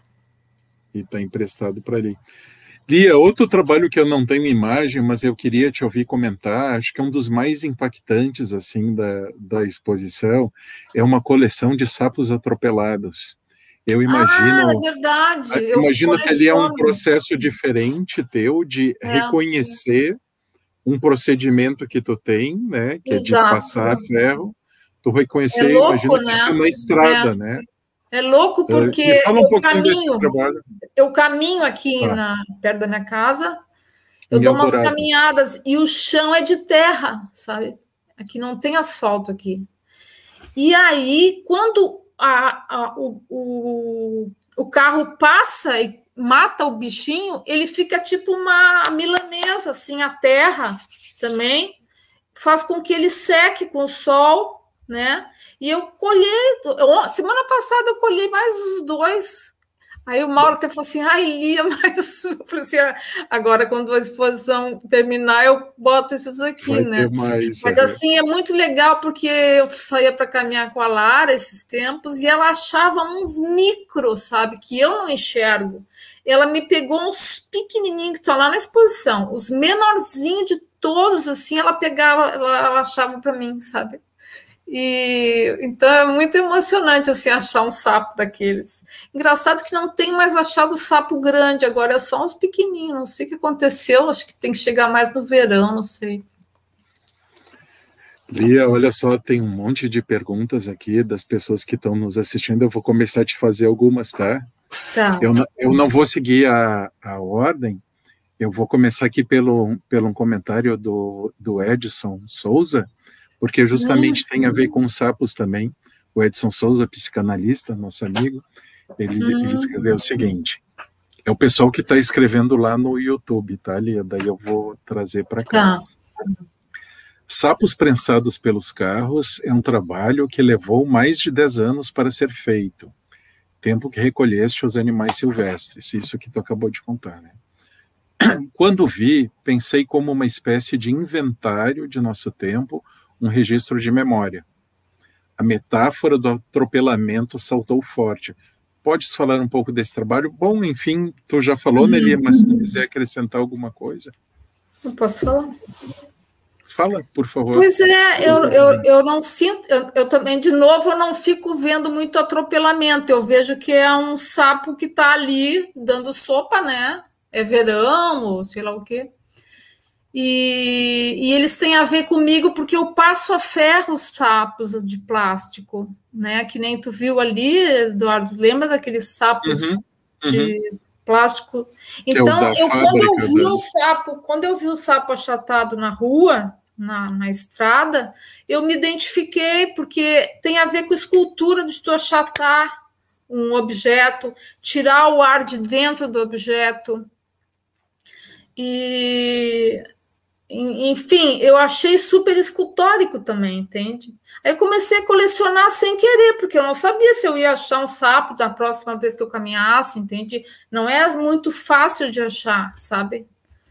E está emprestado para ali. Lia, outro trabalho que eu não tenho imagem, mas eu queria te ouvir comentar, acho que é um dos mais impactantes assim da, da exposição, é uma coleção de sapos atropelados. Eu imagino, ah, é verdade. Eu imagino que ali é um processo diferente teu de é. reconhecer um procedimento que tu tem, né, que Exato. é de passar ferro, tu reconhecer, é louco, imagino que né? isso é na estrada, é. né? É louco porque fala um eu pouquinho caminho, trabalho. eu caminho aqui ah. na, perto da minha casa, eu em dou umas Eldorado. caminhadas e o chão é de terra, sabe? Aqui não tem asfalto aqui. E aí, quando a, a, o, o, o carro passa e mata o bichinho, ele fica tipo uma milanesa, assim, a terra também faz com que ele seque com o sol, né? E eu colhei, eu, semana passada eu colhei mais os dois. Aí o Mauro até falou assim, ai, Lia, mas eu falei assim, agora quando a exposição terminar, eu boto esses aqui, Vai né? Mais, mas assim, é muito legal, porque eu saía para caminhar com a Lara esses tempos e ela achava uns micros, sabe, que eu não enxergo. Ela me pegou uns pequenininhos que estão lá na exposição, os menorzinhos de todos, assim, ela pegava, ela, ela achava para mim, sabe? E então é muito emocionante assim achar um sapo daqueles. Engraçado que não tem mais achado sapo grande, agora é só uns pequenininhos. Não sei o que aconteceu, acho que tem que chegar mais no verão, não sei. Lia, olha só, tem um monte de perguntas aqui das pessoas que estão nos assistindo. Eu vou começar a te fazer algumas, tá? Tá. Eu, eu não vou seguir a, a ordem. Eu vou começar aqui pelo, pelo um comentário do, do Edson Souza, porque justamente hum, tem a ver com os sapos também. O Edson Souza, psicanalista, nosso amigo, ele, hum. ele escreveu o seguinte, é o pessoal que está escrevendo lá no YouTube, tá, Lia? Daí eu vou trazer para cá. Tá. Sapos prensados pelos carros é um trabalho que levou mais de dez anos para ser feito, tempo que recolheste os animais silvestres, isso que tu acabou de contar, né? Quando vi, pensei como uma espécie de inventário de nosso tempo, um registro de memória. A metáfora do atropelamento saltou forte. Podes falar um pouco desse trabalho? Bom, enfim, tu já falou, né, Lia, mas se tu quiser acrescentar alguma coisa. Não posso falar? Fala, por favor. Pois é, eu, eu, eu não sinto, eu, eu também, de novo, eu não fico vendo muito atropelamento, eu vejo que é um sapo que está ali dando sopa, né? É verão, ou sei lá o quê. E, e eles têm a ver comigo porque eu passo a ferro os sapos de plástico, né? Que nem tu viu ali, Eduardo, lembra daqueles sapos uhum, uhum. de plástico? Então, é eu, quando eu vi o sapo, quando eu vi o sapo achatado na rua, na, na estrada, eu me identifiquei, porque tem a ver com escultura de tu achatar um objeto, tirar o ar de dentro do objeto. E, enfim, eu achei super escultórico também, entende? Aí eu comecei a colecionar sem querer, porque eu não sabia se eu ia achar um sapo da próxima vez que eu caminhasse, entende? Não é muito fácil de achar, sabe?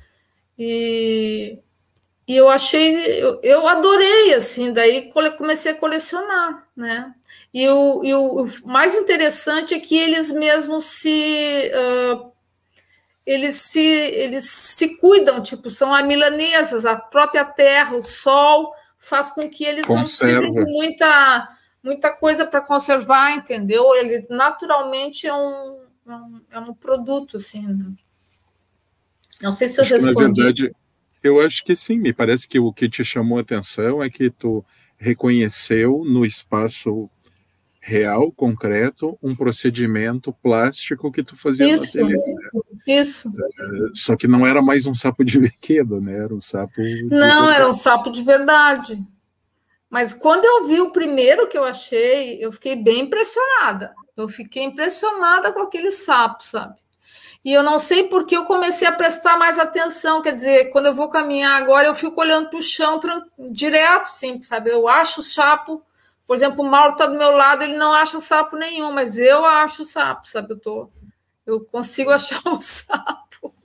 E, e eu achei, eu, eu adorei, assim, daí comecei a colecionar, né? E o, e o mais interessante é que eles mesmos se... Uh, Eles se, eles se cuidam, tipo, são milanesas, a própria terra, o sol, faz com que eles Conserva. não precisem de muita, muita coisa para conservar, entendeu? Ele naturalmente é um, é um, é um produto, assim, né? Não sei se eu acho respondi. Que, na verdade, eu acho que sim, me parece que o que te chamou a atenção é que tu reconheceu no espaço real, concreto, um procedimento plástico que tu fazia no Isso, ateliê, né? isso. É, só que não era mais um sapo de brinquedo, né? Era um sapo de Não, verdade. era um sapo de verdade. Mas quando eu vi o primeiro que eu achei, eu fiquei bem impressionada. Eu fiquei impressionada com aquele sapo, sabe? E eu não sei porque eu comecei a prestar mais atenção. Quer dizer, quando eu vou caminhar agora, eu fico olhando para o chão direto, sim, sabe? Eu acho o sapo. Por exemplo, o Mauro está do meu lado, ele não acha sapo nenhum, mas eu acho sapo, sabe? Eu, tô, eu consigo achar um sapo.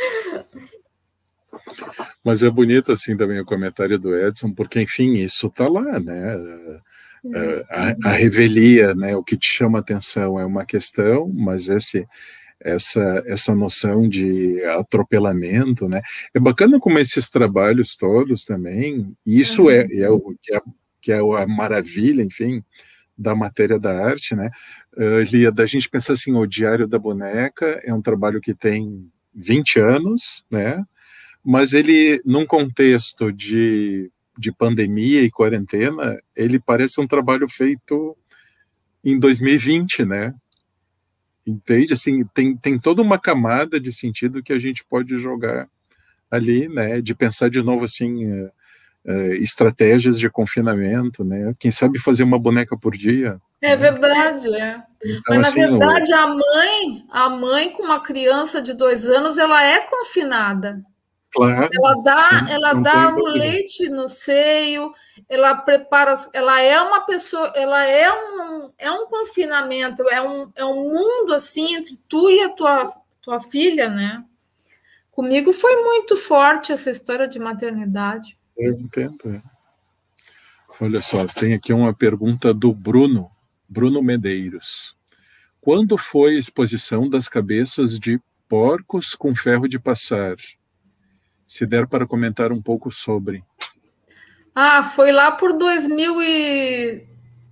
Mas é bonito assim também o comentário do Edson, porque enfim, isso está lá, né? A, a revelia, né? O que te chama atenção é uma questão, mas esse, essa, essa noção de atropelamento, né? É bacana como esses trabalhos todos também, e isso é, é o que é, que é a maravilha, enfim, da matéria da arte, né? Uh, Lia, da gente pensar assim, o Diário da Boneca é um trabalho que tem vinte anos, né? Mas ele, num contexto de, de pandemia e quarentena, ele parece um trabalho feito em dois mil e vinte, né? Entende? Assim, tem, tem toda uma camada de sentido que a gente pode jogar ali, né? De pensar de novo, assim, uh, uh, estratégias de confinamento, né? Quem sabe fazer uma boneca por dia. É né? verdade, é. Então, Mas, na assim, verdade, o... a mãe, a mãe com uma criança de dois anos, ela é confinada. Claro, Ela dá, sim, ela dá o leite no seio, ela prepara, ela é uma pessoa, ela é um, é um confinamento, é um, é um mundo assim entre tu e a tua, tua filha, né? Comigo foi muito forte essa história de maternidade. Eu entendo. É. Olha só, tem aqui uma pergunta do Bruno, Bruno Medeiros. Quando foi a exposição das cabeças de porcos com ferro de passar? Se der para comentar um pouco sobre. Ah, foi lá por dois mil e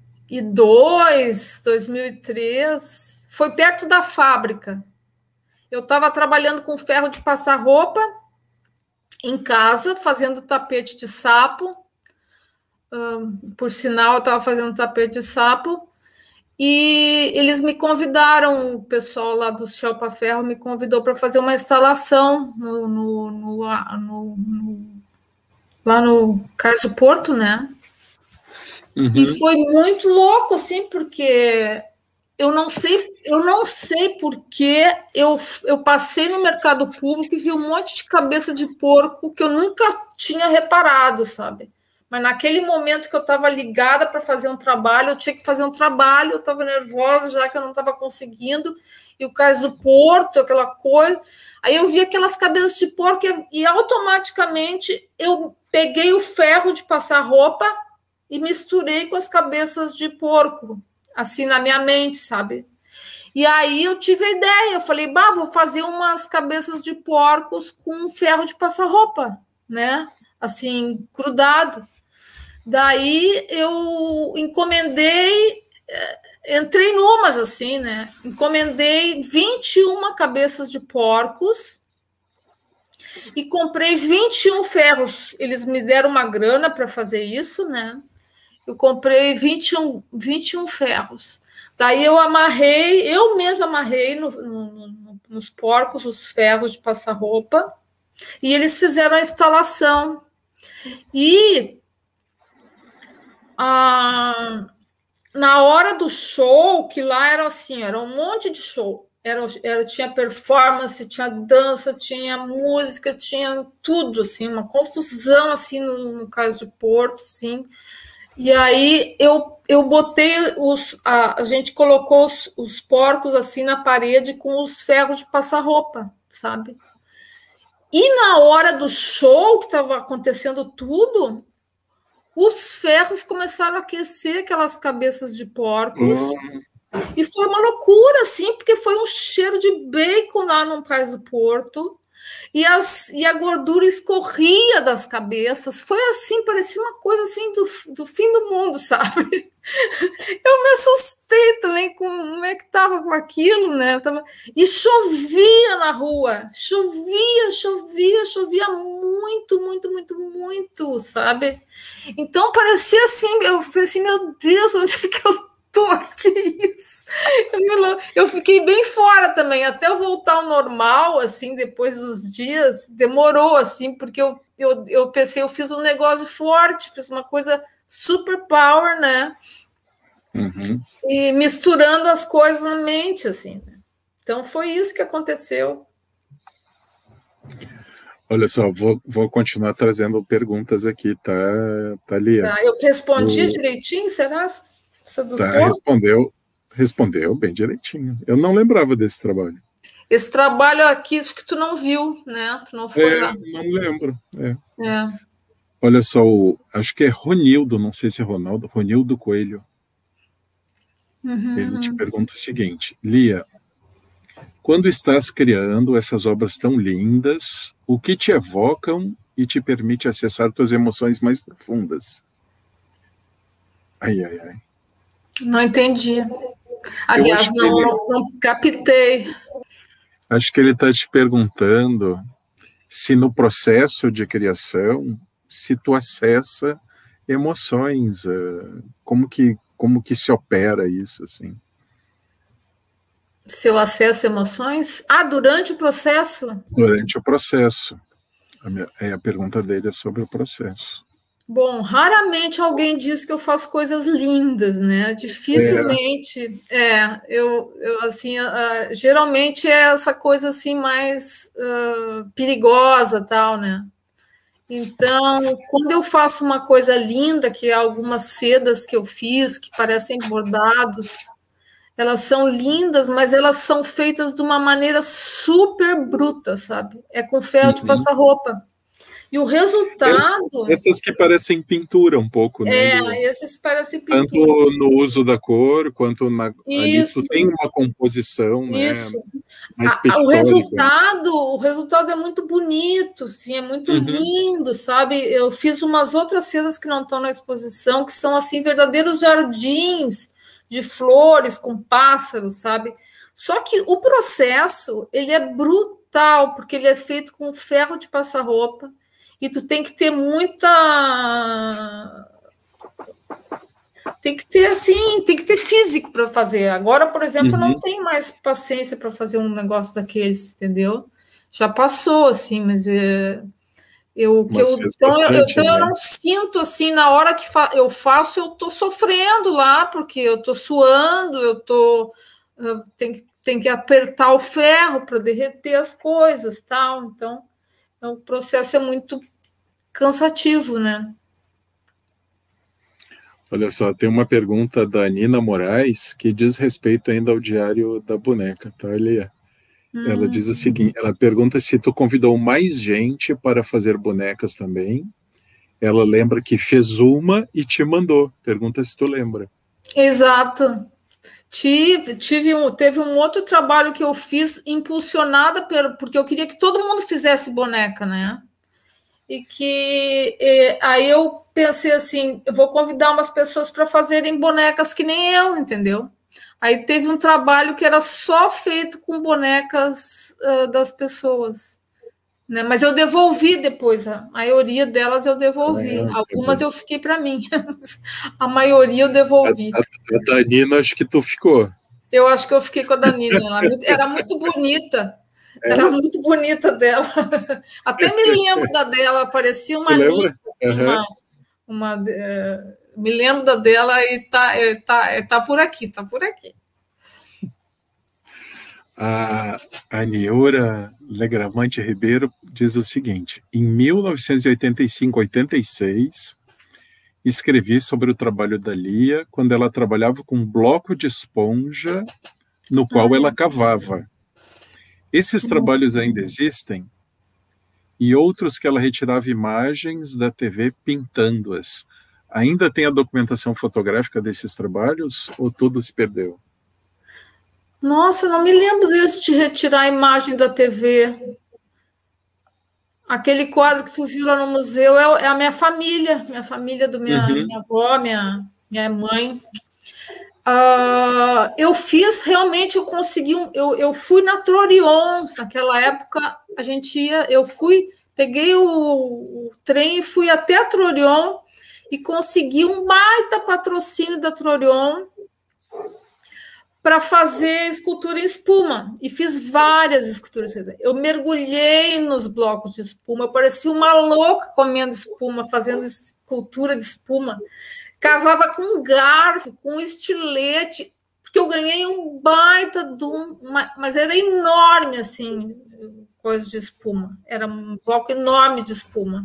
dois, dois mil e três. Foi perto da fábrica. Eu estava trabalhando com ferro de passar roupa em casa, fazendo tapete de sapo. Um, por sinal, eu estava fazendo tapete de sapo. E eles me convidaram, o pessoal lá do Shelpa Ferro me convidou para fazer uma instalação no, no, no, no, no, lá no Cais do Porto, né? Uhum. E foi muito louco, assim, porque eu não sei, eu não sei porque eu, eu passei no mercado público e vi um monte de cabeça de porco que eu nunca tinha reparado, sabe? Mas naquele momento que eu estava ligada para fazer um trabalho, eu tinha que fazer um trabalho, eu estava nervosa já que eu não estava conseguindo, e o Cais do Porto, aquela coisa. Aí eu vi aquelas cabeças de porco e, e automaticamente eu peguei o ferro de passar roupa e misturei com as cabeças de porco, assim, na minha mente, sabe? E aí eu tive a ideia, eu falei, bah, vou fazer umas cabeças de porcos com ferro de passar roupa, né? Assim, grudado. Daí eu encomendei, entrei numas assim, né? Encomendei vinte e uma cabeças de porcos e comprei vinte e um ferros. Eles me deram uma grana para fazer isso, né? Eu comprei vinte e um, vinte e um ferros. Daí eu amarrei, eu mesma amarrei no, no, no, nos porcos os ferros de passar roupa e eles fizeram a instalação. E Ah, na hora do show, que lá era assim, era um monte de show. Era, era, tinha performance, tinha dança, tinha música, tinha tudo, assim, uma confusão, assim, no, no Cais do Porto, assim. E aí eu, eu botei os... A, a gente colocou os, os porcos, assim, na parede com os ferros de passar roupa, sabe? E na hora do show, que estava acontecendo tudo... Os ferros começaram a aquecer aquelas cabeças de porcos uhum. E foi uma loucura, assim, porque foi um cheiro de bacon lá no Cais do Porto. E, as, e a gordura escorria das cabeças. Foi assim, parecia uma coisa assim do, do fim do mundo, sabe? Eu me assustei também com como é que estava com aquilo, né? Tava... E chovia na rua, chovia, chovia, chovia muito, muito, muito, muito, sabe? Então parecia assim, eu falei assim, meu Deus, onde é que eu tô? Que isso? Eu, eu fiquei bem fora também, até eu voltar ao normal, assim, depois dos dias, demorou, assim, porque eu, eu, eu pensei, eu fiz um negócio forte, fiz uma coisa super power, né? Uhum. E misturando as coisas na mente, assim. Então, foi isso que aconteceu. Olha só, vou, vou continuar trazendo perguntas aqui, tá, tá, Lia? Tá, eu respondi o... direitinho, será? Essa do tá, respondeu, respondeu bem direitinho. Eu não lembrava desse trabalho. Esse trabalho aqui, acho que tu não viu, né? Tu não foi é, lá. Não lembro. É. É. Olha só, o, acho que é Ronildo, não sei se é Ronaldo, Ronildo Coelho. Uhum. Ele te pergunta o seguinte, Lia, quando estás criando essas obras tão lindas, o que te evocam e te permite acessar tuas emoções mais profundas? Ai, ai, ai. Não entendi. Aliás, não, ele... não, não captei. Acho que ele está te perguntando se no processo de criação, se tu acessa emoções, como que, como que se opera isso, assim? Se eu acesso emoções? Ah, durante o processo? Durante o processo. A, minha, a pergunta dele é sobre o processo. Bom, raramente alguém diz que eu faço coisas lindas, né? Dificilmente. É, é eu, eu, assim, uh, geralmente é essa coisa, assim, mais uh, perigosa, tal, né? Então, quando eu faço uma coisa linda, que é algumas sedas que eu fiz, que parecem bordados, elas são lindas, mas elas são feitas de uma maneira super bruta, sabe? É com ferro uhum. de passar roupa. E o resultado... Essas, essas que parecem pintura um pouco, né? É, do, esses parecem pintura. Tanto no uso da cor, quanto na... Isso. Ali tu tem uma composição, Isso. né? Mais a, o resultado, o resultado é muito bonito, sim, é muito uhum. lindo, sabe? Eu fiz umas outras cenas que não estão na exposição, que são, assim, verdadeiros jardins de flores com pássaros, sabe? Só que o processo, ele é brutal, porque ele é feito com ferro de passar roupa, e tu tem que ter muita... Tem que ter, assim, tem que ter físico para fazer. Agora, por exemplo, uhum. não tenho mais paciência para fazer um negócio daqueles, entendeu? Já passou, assim, mas é, eu, que eu, então, bastante, eu, então né? eu não sinto, assim, na hora que fa eu faço, eu tô sofrendo lá, porque eu tô suando, eu tô... Eu tenho, que, tenho que apertar o ferro para derreter as coisas, tal. Então, o processo é muito cansativo, né? Olha só, tem uma pergunta da Nina Moraes que diz respeito ainda ao Diário da Boneca, tá, Lia? Hum. Ela diz o seguinte, ela pergunta se tu convidou mais gente para fazer bonecas também. Ela lembra que fez uma e te mandou. Pergunta se tu lembra. Exato. Tive, tive um, teve um outro trabalho que eu fiz impulsionada pelo, porque eu queria que todo mundo fizesse boneca, né? E que e, aí eu pensei assim, eu vou convidar umas pessoas para fazerem bonecas que nem eu, entendeu? Aí teve um trabalho que era só feito com bonecas uh, das pessoas, né? Mas eu devolvi depois, a maioria delas eu devolvi, é, algumas é eu fiquei para mim, a maioria eu devolvi. A, a, a Danina acho que tu ficou. Eu acho que eu fiquei com a Danina, ela era muito bonita. É. Era muito bonita dela. Até me lembro da dela, parecia uma linda, assim, uhum. uma, uma uh, me lembro da dela e tá, tá, tá por aqui, tá por aqui. A, a Nieura Legramante Ribeiro diz o seguinte: em mil novecentos e oitenta e cinco, oitenta e seis, escrevi sobre o trabalho da Lia quando ela trabalhava com um bloco de esponja no qual ah, ela cavava. Esses trabalhos ainda existem? E outros que ela retirava imagens da T V pintando-as. Ainda tem a documentação fotográfica desses trabalhos ou tudo se perdeu? Nossa, eu não me lembro desse de retirar a imagem da T V. aquele quadro que tu viu lá no museu é, é a minha família, minha família do minha, uhum. minha avó, minha, minha mãe. Uh, eu fiz realmente, eu consegui, um, eu, eu fui na Trorion, naquela época a gente ia, eu fui, peguei o, o trem e fui até a Trorion e consegui um baita patrocínio da Trorion para fazer escultura em espuma, e fiz várias esculturas. Eu mergulhei nos blocos de espuma, eu parecia uma louca comendo espuma, fazendo escultura de espuma. Cavava com garfo, com estilete, porque eu ganhei um baita de um, mas era enorme, assim, coisa de espuma. Era um bloco enorme de espuma.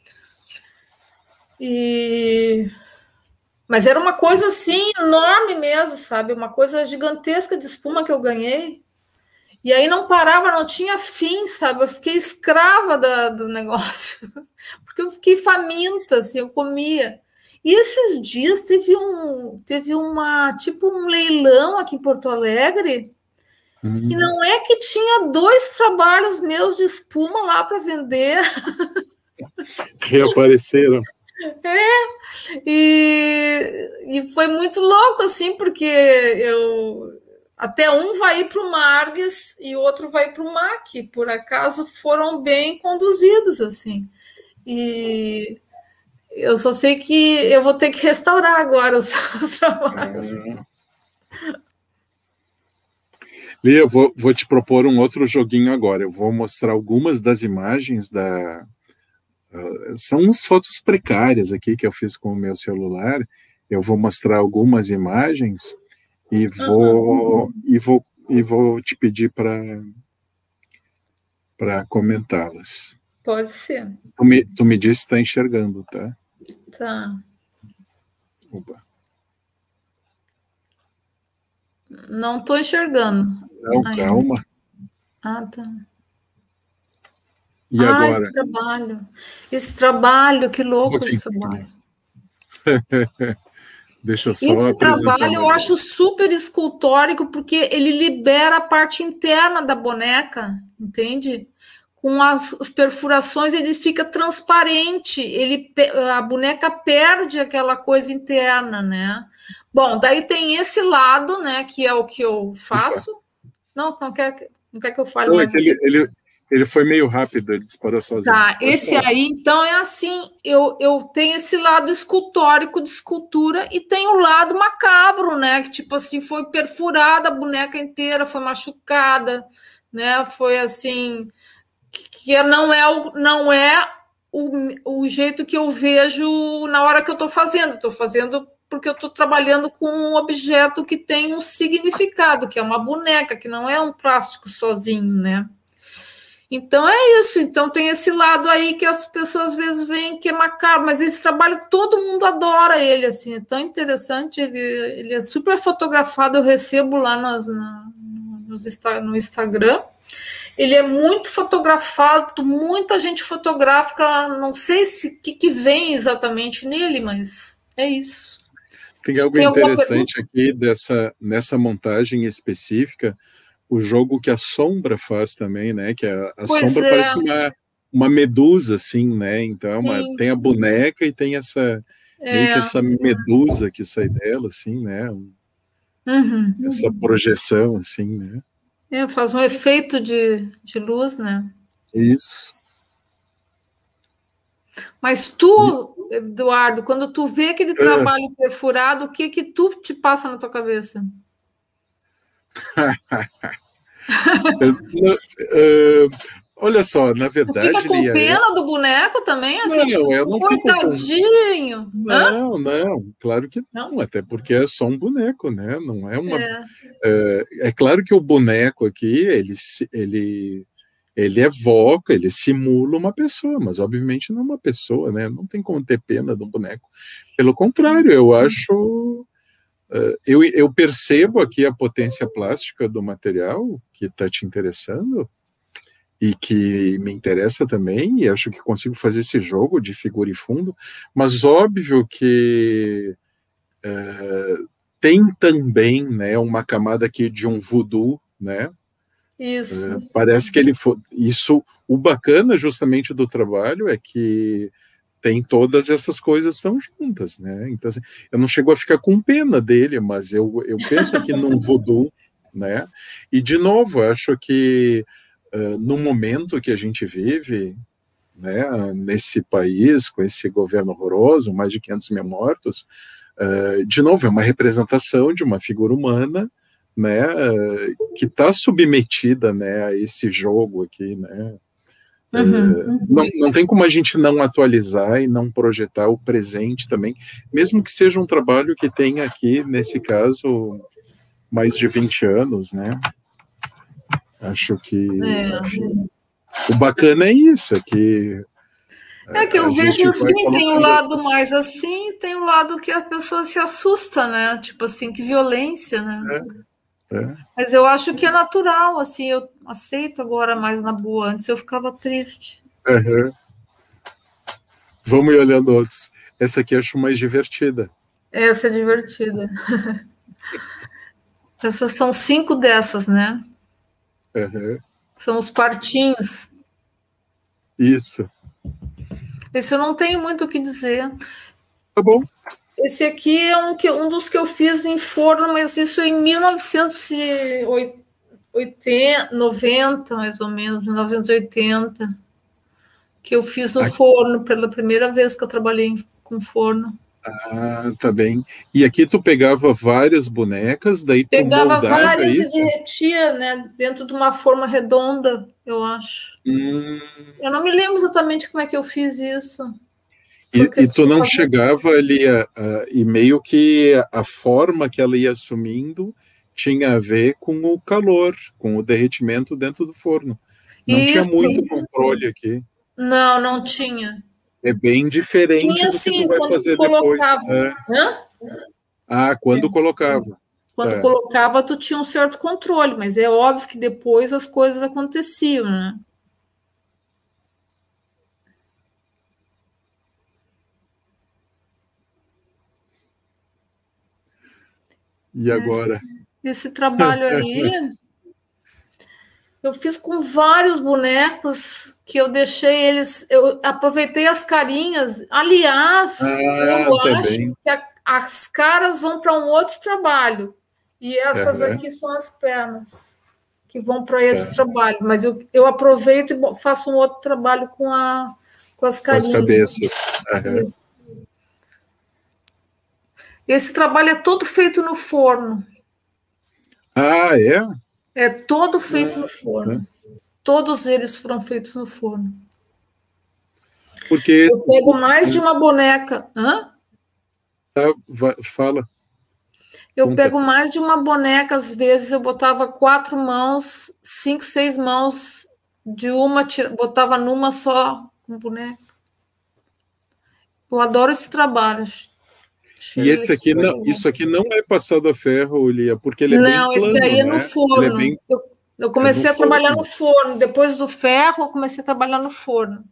E... Mas era uma coisa, assim, enorme mesmo, sabe? Uma coisa gigantesca de espuma que eu ganhei. E aí não parava, não tinha fim, sabe? Eu fiquei escrava da, do negócio. Porque eu fiquei faminta, assim, eu comia. E esses dias teve um, teve uma, tipo um leilão aqui em Porto Alegre, hum. E não é que tinha dois trabalhos meus de espuma lá para vender. Reapareceram. É, e, e foi muito louco, assim, porque eu até um vai ir para o Margues e o outro vai para o M A C, por acaso foram bem conduzidos, assim. E eu só sei que eu vou ter que restaurar agora os, os trabalhos. Ah. Lia, eu vou, vou te propor um outro joguinho agora. Eu vou mostrar algumas das imagens da... Uh, são umas fotos precárias aqui que eu fiz com o meu celular. Eu vou mostrar algumas imagens e vou, uhum. e vou, e vou te pedir para para comentá-las. Pode ser. Tu me, tu me disse que está enxergando, tá? Tá. Opa. Não estou enxergando. Não, Ai, calma. Ah, tá. E ah, agora? esse trabalho. Esse trabalho, que louco um esse trabalho. Deixa eu só Esse trabalho eu acho super escultórico, porque ele libera a parte interna da boneca, entende? Com as, as perfurações, ele fica transparente, ele, a boneca perde aquela coisa interna, né? Bom, daí tem esse lado, né, que é o que eu faço. Opa. Não, não quer, não quer que eu fale não, mais. Ele, ele, ele foi meio rápido, ele disparou sozinho. Tá, esse aí, então, é assim, eu, eu tenho esse lado escultórico de escultura e tem o lado macabro, né, que tipo assim, foi perfurada a boneca inteira, foi machucada, né, foi assim, que não é, o, não é o, o jeito que eu vejo na hora que eu estou fazendo, estou fazendo porque eu estou trabalhando com um objeto que tem um significado, que é uma boneca, que não é um plástico sozinho, né? Então é isso, então tem esse lado aí que as pessoas às vezes veem que é macabro, mas esse trabalho todo mundo adora ele, assim, é tão interessante, ele, ele é super fotografado, eu recebo lá nas, na, nos, no Instagram, ele é muito fotografado, muita gente fotográfica, não sei se o que, que vem exatamente nele, mas é isso. Tem algo tem interessante aqui dessa, nessa montagem específica, o jogo que a sombra faz também, né? Que a, a sombra é. parece uma, uma medusa, assim, né? Então é uma, tem a boneca e tem essa, é. meio que essa medusa que sai dela, assim, né? Uhum. Essa projeção, assim, né? É, faz um efeito de, de luz, né? Isso. Mas tu, Eduardo, quando tu vê aquele trabalho é. perfurado, o que que tu te passa na tua cabeça? uh, olha só, na verdade... Tu fica com Lia, pena é... do boneco também? Assim, não, tipo, eu não coitadinho. Com... Não, não, claro que não. não, até porque é só um boneco, né? Não é uma... É, uh, é claro que o boneco aqui, ele... ele Ele evoca, ele simula uma pessoa, mas obviamente não é uma pessoa, né? Não tem como ter pena de um boneco. Pelo contrário, eu acho... Uh, eu, eu percebo aqui a potência plástica do material que está te interessando e que me interessa também, e acho que consigo fazer esse jogo de figura e fundo, mas óbvio que uh, tem também, né, uma camada aqui de um voodoo, né? Isso. Uh, parece que ele foi, isso, o bacana justamente do trabalho é que tem todas essas coisas tão juntas, né? Então, assim, eu não chego a ficar com pena dele, mas eu, eu penso aqui num voodoo, né? E, de novo, acho que uh, no momento que a gente vive, né, nesse país, com esse governo horroroso, mais de quinhentos mil mortos, uh, de novo, é uma representação de uma figura humana, né, uh, que está submetida, né, a esse jogo aqui, né? Uhum, uhum. Não, não tem como a gente não atualizar e não projetar o presente também, mesmo que seja um trabalho que tenha aqui, nesse caso, mais de vinte anos, né? Acho que é. Enfim, o bacana é isso, é que é que eu vejo assim, tem o um lado mais assim, e tem o um lado que a pessoa se assusta, né? Tipo assim, que violência, né? É. É. Mas eu acho que é natural, assim, eu aceito agora mais na boa. Antes eu ficava triste. Uhum. Vamos ir olhando outros. Essa aqui eu acho mais divertida. Essa é divertida. Essas são cinco dessas, né? Uhum. São os partinhos. Isso. Esse eu não tenho muito o que dizer. Tá bom. Esse aqui é um, que, um dos que eu fiz em forno, mas isso em mil novecentos e oitenta, noventa, mais ou menos, mil novecentos e oitenta, que eu fiz no aqui. forno, pela primeira vez que eu trabalhei com forno. Ah, tá bem. E aqui tu pegava várias bonecas, daí tu Pegava moldava várias isso? E derretia, né, dentro de uma forma redonda, eu acho. Hum. Eu não me lembro exatamente como é que eu fiz isso. E, e tu não chegava ali, a, a, e meio que a forma que ela ia assumindo tinha a ver com o calor, com o derretimento dentro do forno. Não isso. tinha muito controle aqui. Não, não tinha. É bem diferente tinha, do que assim, tu vai quando fazer colocava. depois. É. Hã? Ah, quando é. colocava. Quando é. colocava, tu tinha um certo controle, mas é óbvio que depois as coisas aconteciam, né? E agora? Esse, esse trabalho aí, eu fiz com vários bonecos que eu deixei eles, eu aproveitei as carinhas. Aliás, ah, eu tá acho bem. que a, as caras vão para um outro trabalho. E essas uhum. aqui são as pernas que vão para esse é. trabalho. Mas eu, eu aproveito e faço um outro trabalho com, a, com as carinhas. Com as cabeças. Uhum. Esse trabalho é todo feito no forno. Ah, é? É todo feito no forno. Todos eles foram feitos no forno. Porque eu pego mais de uma boneca. Hã? Ah, vai, fala. Eu Conta. pego mais de uma boneca, às vezes eu botava quatro mãos, cinco, seis mãos de uma, botava numa só com boneca. Eu adoro esse trabalho. E esse aqui não, isso aqui não é passado a ferro, Lia, porque ele é não, bem plano, esse aí é no né? forno. Ele é bem... eu, eu comecei é a trabalhar forno. no forno. Depois do ferro, eu comecei a trabalhar no forno.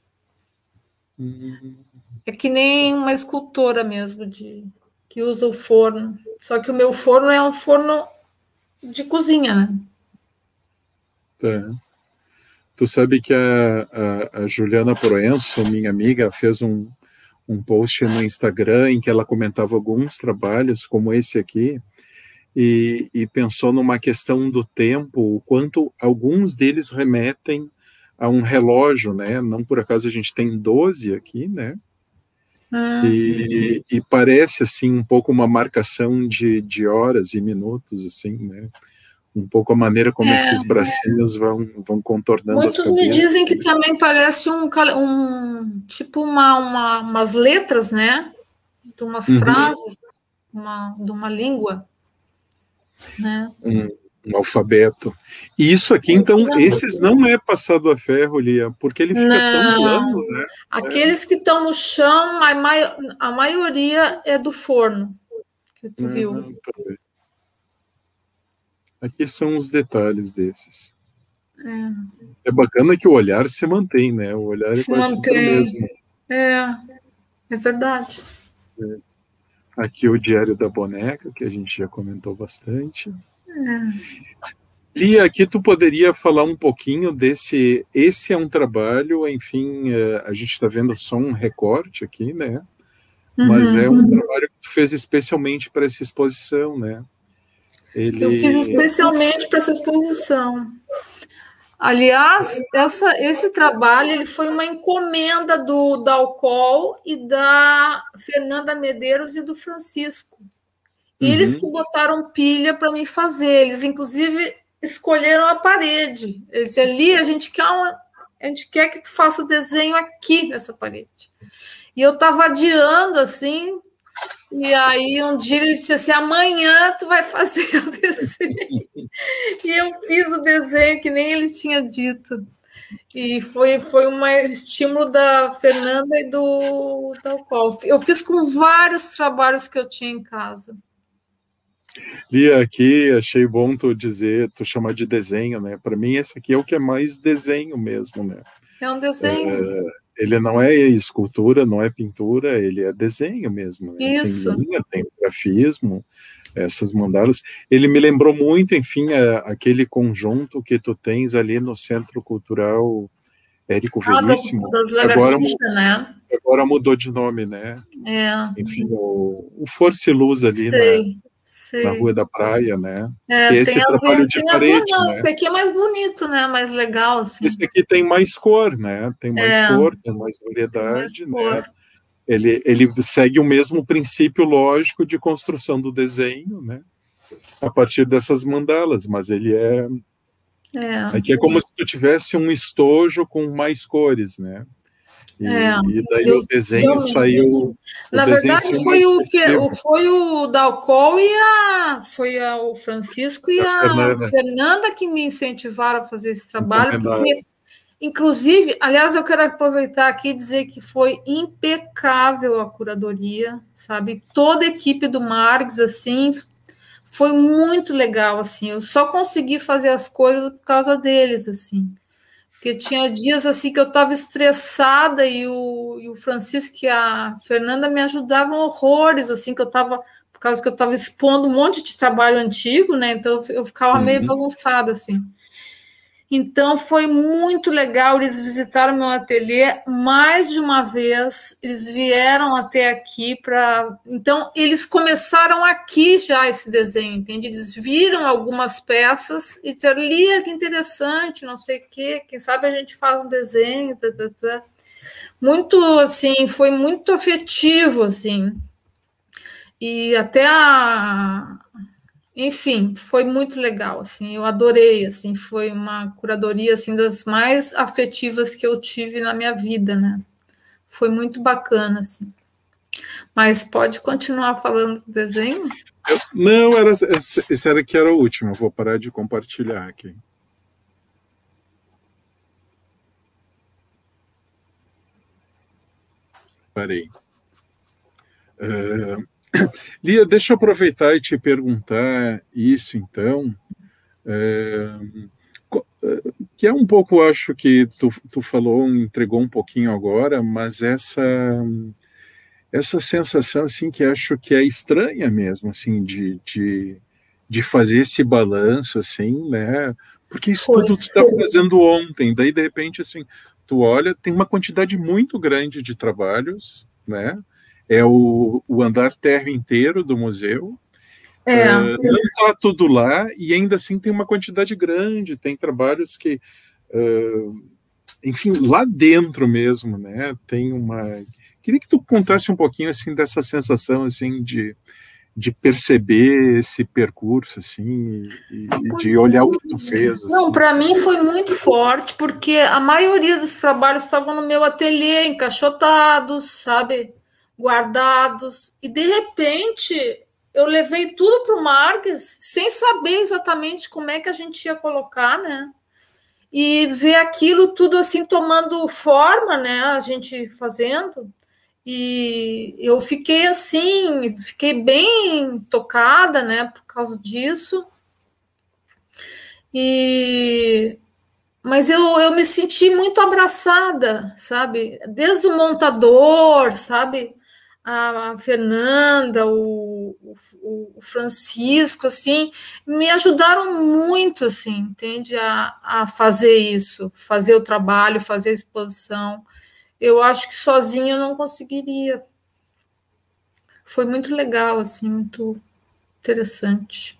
Hum. É que nem uma escultora mesmo, de, que usa o forno. Só que o meu forno é um forno de cozinha, né? Tá. Tu sabe que a, a, a Juliana Proenço, minha amiga, fez um, um post no Instagram em que ela comentava alguns trabalhos, como esse aqui, e, e pensou numa questão do tempo, o quanto alguns deles remetem a um relógio, né? Não por acaso a gente tem doze aqui, né? Ah. E, e parece, assim, um pouco uma marcação de, de horas e minutos, assim, né? Um pouco a maneira como é, esses bracinhos é. vão, vão contornando Muitos as cabeças. Me dizem que também parece um, um tipo uma, uma, umas letras, né? De umas uhum. frases, uma, de uma língua, né? Um, um alfabeto. E isso aqui, então, não. esses não é passado a ferro, Lia, porque ele fica não. tão plano, né? Aqueles é. que estão no chão, a, mai a maioria é do forno, que tu uhum, viu. Aqui são os detalhes desses. É. é bacana que o olhar se mantém, né? O olhar se é quase sempre o mesmo. É, é verdade. É. Aqui o Diário da Boneca, que a gente já comentou bastante. É. Lia, aqui tu poderia falar um pouquinho desse, esse é um trabalho, enfim, a gente está vendo só um recorte aqui, né? Mas uhum. é um trabalho que tu fez especialmente para essa exposição, né? Ele... Eu fiz especialmente para essa exposição. Aliás, essa, esse trabalho ele foi uma encomenda do Dalcol e da Fernanda Medeiros e do Francisco. E uhum. eles que botaram pilha para me fazer. Eles, inclusive, escolheram a parede. Eles disseram, ali, a gente quer uma, a gente quer que tu faça o desenho aqui nessa parede. E eu estava adiando, assim, e aí um dia ele disse assim, amanhã tu vai fazer o desenho. E eu fiz o desenho que nem ele tinha dito. E foi, foi um estímulo da Fernanda e do Dalcol. Eu fiz com vários trabalhos que eu tinha em casa. Lia, aqui achei bom tu dizer, tu chamar de desenho, né? Para mim esse aqui é o que é mais desenho mesmo, né? É um desenho. É, ele não é escultura, não é pintura, ele é desenho mesmo. Né? Isso. Tem linha, tem grafismo, essas mandalas. Ele me lembrou muito, enfim, a, aquele conjunto que tu tens ali no Centro Cultural Érico ah, Veríssimo. Das, das agora, né? agora mudou de nome, né? É. Enfim, o, o Força e Luz ali, Sei. né? Sei. Na Rua da Praia, né? É, que esse tem trabalho as, de tem parede, as, não, né? Esse aqui é mais bonito, né? Mais legal, assim. Esse aqui tem mais cor, né? Tem mais é, cor, tem mais variedade, tem mais né? Ele, ele segue o mesmo princípio lógico de construção do desenho, né? A partir dessas mandalas, mas ele é... é. Aqui é como se tu tivesse um estojo com mais cores, né? E, é, e daí eu, o desenho eu, saiu... Na o verdade, foi o, o, foi o Dalcol e a, foi a, o Francisco e a, a Fernanda. Fernanda que me incentivaram a fazer esse trabalho, porque, inclusive, aliás, eu quero aproveitar aqui e dizer que foi impecável a curadoria, sabe? Toda a equipe do Margs, assim, foi muito legal, assim, eu só consegui fazer as coisas por causa deles, assim. Porque tinha dias assim que eu estava estressada e o, e o Francisco e a Fernanda me ajudavam horrores, assim, que eu estava, por causa que eu estava expondo um monte de trabalho antigo, né? Então eu ficava uhum. meio bagunçada, assim. Então foi muito legal, eles visitaram meu ateliê mais de uma vez, eles vieram até aqui para... Então, eles começaram aqui já esse desenho, entende? Eles viram algumas peças e disseram, Lia, que interessante, não sei o quê, quem sabe a gente faz um desenho, tá, tá, tá. Muito, assim, foi muito afetivo, assim. E até a... Enfim, foi muito legal, assim, eu adorei, assim, foi uma curadoria, assim, das mais afetivas que eu tive na minha vida, né? Foi muito bacana, assim. Mas pode continuar falando do desenho? Eu, não, era, esse era que era o último, eu vou parar de compartilhar aqui. Parei. Uh... Lia, deixa eu aproveitar e te perguntar isso, então, é, que é um pouco, acho que tu, tu falou, entregou um pouquinho agora, mas essa, essa sensação, assim, que acho que é estranha mesmo, assim, de, de, de fazer esse balanço, assim, né, porque isso Foi. tudo tu tá fazendo ontem, daí, de repente, assim, tu olha, tem uma quantidade muito grande de trabalhos, né, é o, o andar térreo inteiro do museu. É. Uh, não está tudo lá, e ainda assim tem uma quantidade grande, tem trabalhos que, uh, enfim, lá dentro mesmo, né? Tem uma... Queria que tu contasse um pouquinho, assim, dessa sensação, assim, de, de perceber esse percurso, assim, e, e de olhar o que tu fez. Assim. Não, para mim foi muito forte, porque a maioria dos trabalhos estavam no meu ateliê, encaixotados, sabe? Guardados, e de repente eu levei tudo para o Marques sem saber exatamente como é que a gente ia colocar, né? E ver aquilo tudo assim tomando forma, né? A gente fazendo, e eu fiquei assim, fiquei bem tocada, né? Por causa disso. E mas eu, eu me senti muito abraçada, sabe? Desde o montador, sabe? a Fernanda, o, o, o Francisco, assim, me ajudaram muito, assim, entende, a, a fazer isso, fazer o trabalho, fazer a exposição. Eu acho que sozinha eu não conseguiria. Foi muito legal, assim, muito interessante.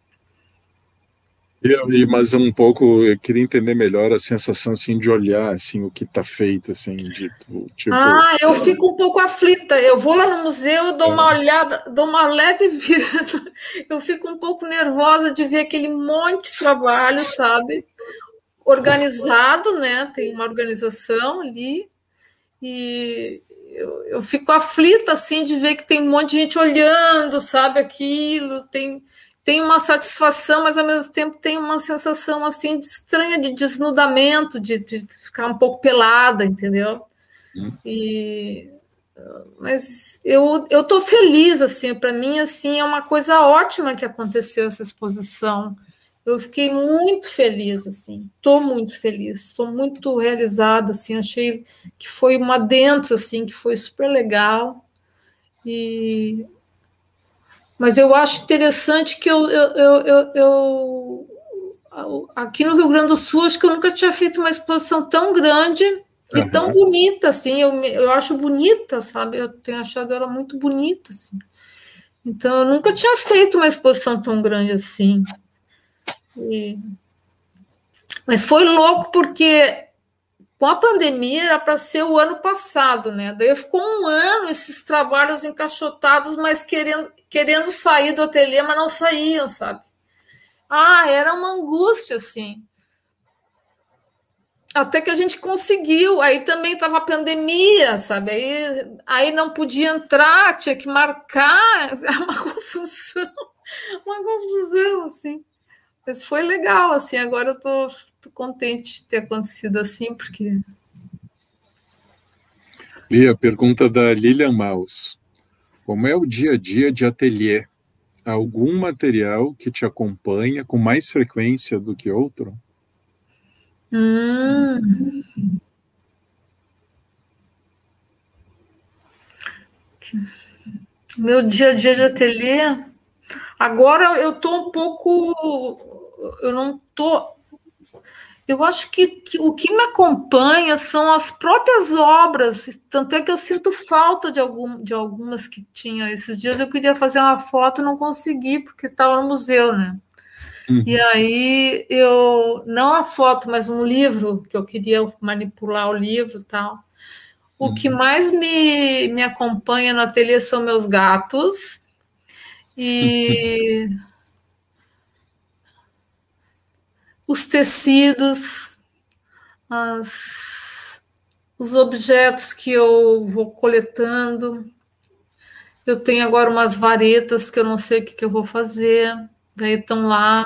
E, mas um pouco, eu queria entender melhor a sensação, assim, de olhar, assim, o que está feito, assim, de, tipo... Ah, eu fico um pouco aflita. Eu vou lá no museu, eu dou uma olhada, dou uma leve vida. Eu fico um pouco nervosa de ver aquele monte de trabalho, sabe? Organizado, né? Tem uma organização ali. E eu, eu fico aflita, assim, de ver que tem um monte de gente olhando, sabe? Aquilo, tem... Tem uma satisfação, mas ao mesmo tempo tem uma sensação assim de estranha de desnudamento, de, de ficar um pouco pelada, entendeu? Hum. E, mas eu eu tô feliz, assim, para mim assim é uma coisa ótima que aconteceu essa exposição. Eu fiquei muito feliz, assim, estou muito feliz, estou muito realizada, assim, achei que foi uma dentro, assim, que foi super legal. E mas eu acho interessante que eu, eu, eu, eu, eu aqui no Rio Grande do Sul, acho que eu nunca tinha feito uma exposição tão grande e uhum. tão bonita, assim, eu, eu acho bonita, sabe? Eu tenho achado ela muito bonita, assim. Então, eu nunca tinha feito uma exposição tão grande assim. E... Mas foi louco, porque com a pandemia era para ser o ano passado, né? Daí ficou um ano esses trabalhos encaixotados, mas querendo, querendo sair do ateliê, mas não saíam, sabe? Ah, era uma angústia, assim. Até que a gente conseguiu. Aí também estava a pandemia, sabe? Aí, aí não podia entrar, tinha que marcar. É uma confusão, uma confusão, assim. Mas foi legal, assim. Agora eu tô, tô contente de ter acontecido assim, porque... E a pergunta da Lilian Maus. Como é o dia a dia de ateliê? Algum material que te acompanha com mais frequência do que outro? Hum. Meu dia a dia de ateliê? Agora eu tô um pouco... Eu não tô... Eu acho que, que o que me acompanha são as próprias obras, tanto é que eu sinto falta de, algum, de algumas que tinha. Esses dias eu queria fazer uma foto e não consegui, porque estava no museu, né? Uhum. E aí eu, não a foto, mas um livro, que eu queria manipular o livro e tal. O uhum. que mais me, me acompanha no ateliê são meus gatos e... os tecidos, as, os objetos que eu vou coletando. Eu tenho agora umas varetas que eu não sei o que, que eu vou fazer, daí estão lá.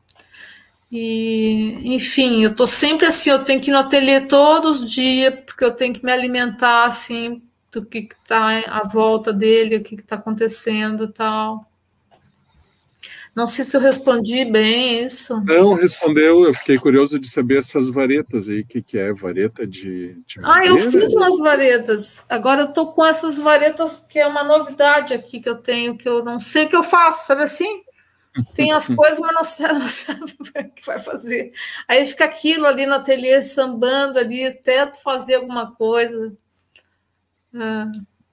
E, enfim, eu estou sempre assim, eu tenho que ir no ateliê todos os dias, porque eu tenho que me alimentar assim, do que está à volta dele, o que está acontecendo e tal. Não sei se eu respondi bem isso. Não, respondeu. Eu fiquei curioso de saber essas varetas aí. O que, que é? Vareta de, de Ah, eu fiz umas varetas. Agora eu tô com essas varetas, que é uma novidade aqui que eu tenho, que eu não sei o que eu faço, sabe assim? Tem as coisas, mas não sabe, não sabe o que vai fazer. Aí fica aquilo ali no ateliê, sambando ali, tento fazer alguma coisa. Ah.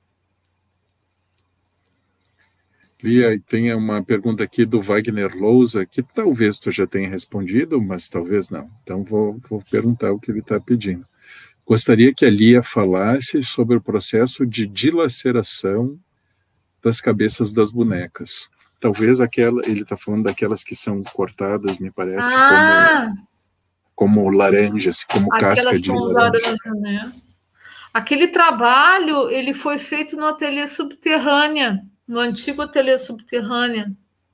Lia, tem uma pergunta aqui do Wagner Lousa, que talvez tu já tenha respondido, mas talvez não. Então, vou, vou perguntar o que ele está pedindo. Gostaria que a Lia falasse sobre o processo de dilaceração das cabeças das bonecas. Talvez aquela, ele está falando daquelas que são cortadas, me parece, ah! como, como laranjas, como aquelas casca de laranja. laranja, né? Aquele trabalho, ele foi feito no ateliê Subterrânea, no antigo ateliê Subterrânea.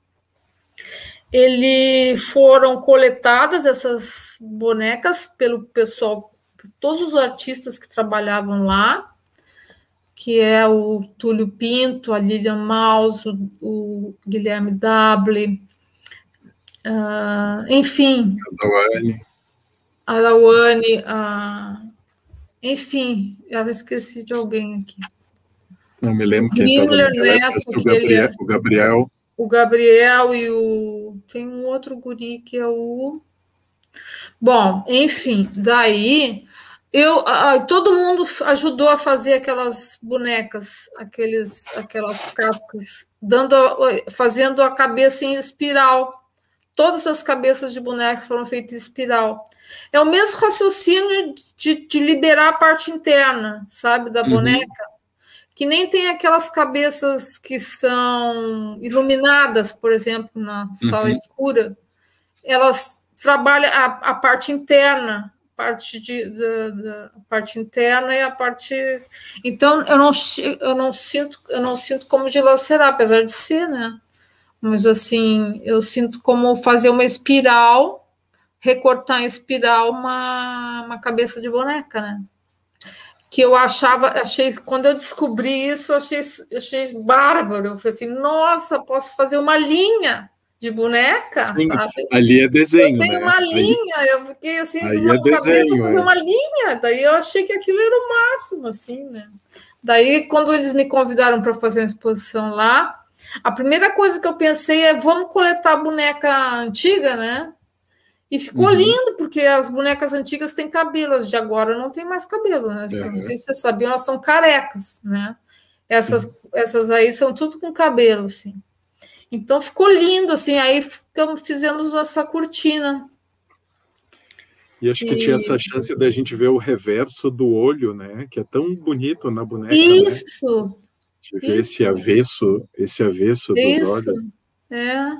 Ele foram coletadas essas bonecas pelo pessoal, por todos os artistas que trabalhavam lá, que é o Túlio Pinto, a Lilian Maus, o, o Guilherme Dable, uh, enfim, a Dawane, a Dawane, a... enfim, já me esqueci de alguém aqui. Não me lembro quem Himmler estava Neto, o Gabriel, o Gabriel. O Gabriel e o... Tem um outro guri que é o... Bom, enfim, daí... Eu, todo mundo ajudou a fazer aquelas bonecas, aqueles, aquelas cascas, dando, fazendo a cabeça em espiral. Todas as cabeças de bonecas foram feitas em espiral. É o mesmo raciocínio de, de liberar a parte interna, sabe, da boneca, uhum. Que nem tem aquelas cabeças que são iluminadas, por exemplo, na sala uhum. escura. Elas trabalham a, a parte interna, parte de da, da parte interna e a parte, então eu não eu não sinto eu não sinto como dilacerar, apesar de ser, né, mas assim eu sinto como fazer uma espiral, recortar em espiral uma, uma cabeça de boneca, né, que eu achava, achei, quando eu descobri isso, eu achei, achei bárbaro, eu falei assim, nossa, posso fazer uma linha de boneca, sim, sabe? Ali é desenho, eu tenho né? uma linha, aí, eu fiquei assim, aí de uma é cabeça desenho, fazer é. uma linha, daí eu achei que aquilo era o máximo, assim, né? Daí, quando eles me convidaram para fazer uma exposição lá, a primeira coisa que eu pensei é, vamos coletar boneca antiga, né? E ficou uhum. lindo, porque as bonecas antigas têm cabelo, as de agora não tem mais cabelo, né? Uhum. Não sei se vocês sabiam, elas são carecas, né? Essas, essas aí são tudo com cabelo, assim. Então ficou lindo, assim, aí ficamos, fizemos essa cortina. E acho que e... tinha essa chance da gente ver o reverso do olho, né? Que é tão bonito na boneca, isso, né? De ver isso. esse avesso, esse avesso dos isso. olhos. É.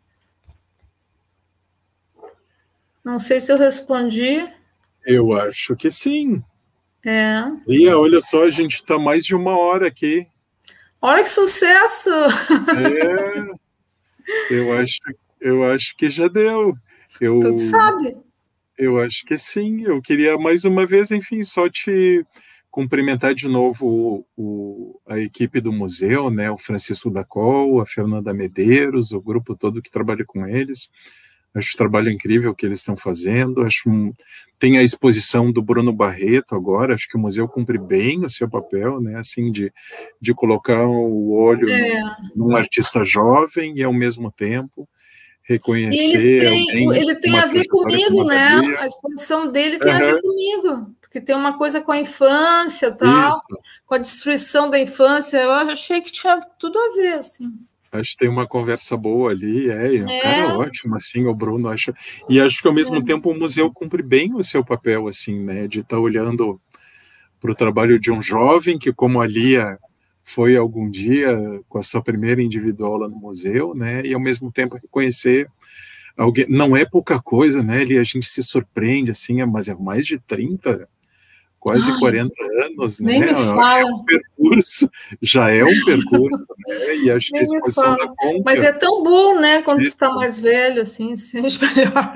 Não sei se eu respondi. Eu acho que sim. É. Lia, olha só, a gente está mais de uma hora aqui. Olha que sucesso! É, eu acho, eu acho que já deu. Eu, tu sabe. Eu acho que sim. Eu queria mais uma vez, enfim, só te cumprimentar de novo o, o, a equipe do museu, né? O Francisco Dacol, a Fernanda Medeiros, o grupo todo que trabalha com eles. Acho o trabalho incrível que eles estão fazendo. Acho um, tem a exposição do Bruno Barreto agora. Acho que o museu cumpre bem o seu papel, né? Assim, de, de colocar o olho é. num, num artista jovem e ao mesmo tempo reconhecer. Têm, alguém, ele tem a ver comigo, né? A exposição dele tem uhum. a ver comigo, porque tem uma coisa com a infância, tal, Isso. com a destruição da infância. Eu achei que tinha tudo a ver, assim. Acho que tem uma conversa boa ali, é, é um é. cara ótimo, assim, o Bruno, acho, e acho que ao mesmo é. tempo o museu cumpre bem o seu papel, assim, né, de estar tá olhando para o trabalho de um jovem que, como a Lia foi algum dia com a sua primeira individual lá no museu, né, e ao mesmo tempo reconhecer alguém, não é pouca coisa, né, Lia, a gente se surpreende, assim, mas é mais de trinta, quase Ai, quarenta anos, né? Nem me fala. É um percurso, já é um percurso, né? E acho nem que a exposição da Conca... Mas é tão bom, né? Quando Isso. tu tá mais velho, assim, seja melhor.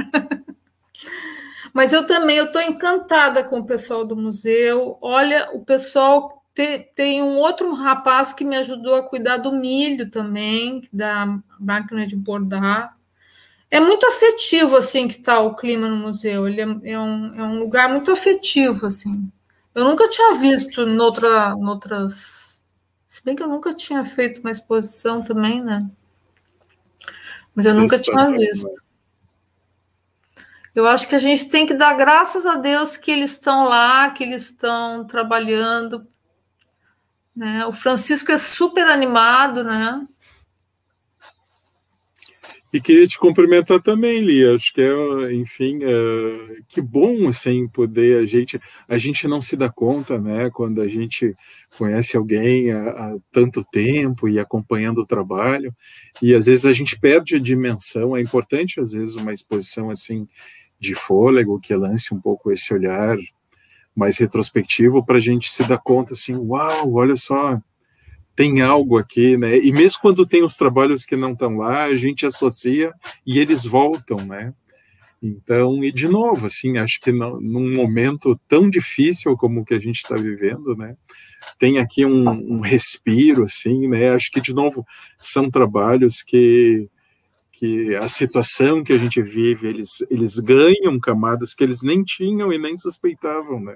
Mas eu também, eu estou encantada com o pessoal do museu. Olha, o pessoal te, tem um outro rapaz que me ajudou a cuidar do milho também, da máquina de bordar. É muito afetivo, assim, que está o clima no museu. Ele é, é, um, é um lugar muito afetivo, assim. Eu nunca tinha visto noutra, noutras... Se bem que eu nunca tinha feito uma exposição também, né? Mas eu nunca tinha visto. Eu acho que a gente tem que dar graças a Deus que eles estão lá, que eles estão trabalhando. Né? O Francisco é super animado, né? E queria te cumprimentar também, Lia. Acho que é, enfim, é, que bom assim poder a gente, a gente não se dá conta, né? Quando a gente conhece alguém há, há tanto tempo e acompanhando o trabalho, e às vezes a gente perde a dimensão. É importante às vezes uma exposição assim de fôlego que lance um pouco esse olhar mais retrospectivo para a gente se dar conta assim, uau, olha só. Tem algo aqui, né? E mesmo quando tem os trabalhos que não estão lá, a gente associa e eles voltam, né? Então, e de novo, assim, acho que não, num momento tão difícil como o que a gente está vivendo, né? Tem aqui um, um respiro, assim, né? Acho que, de novo, são trabalhos que, que a situação que a gente vive, eles, eles ganham camadas que eles nem tinham e nem suspeitavam, né?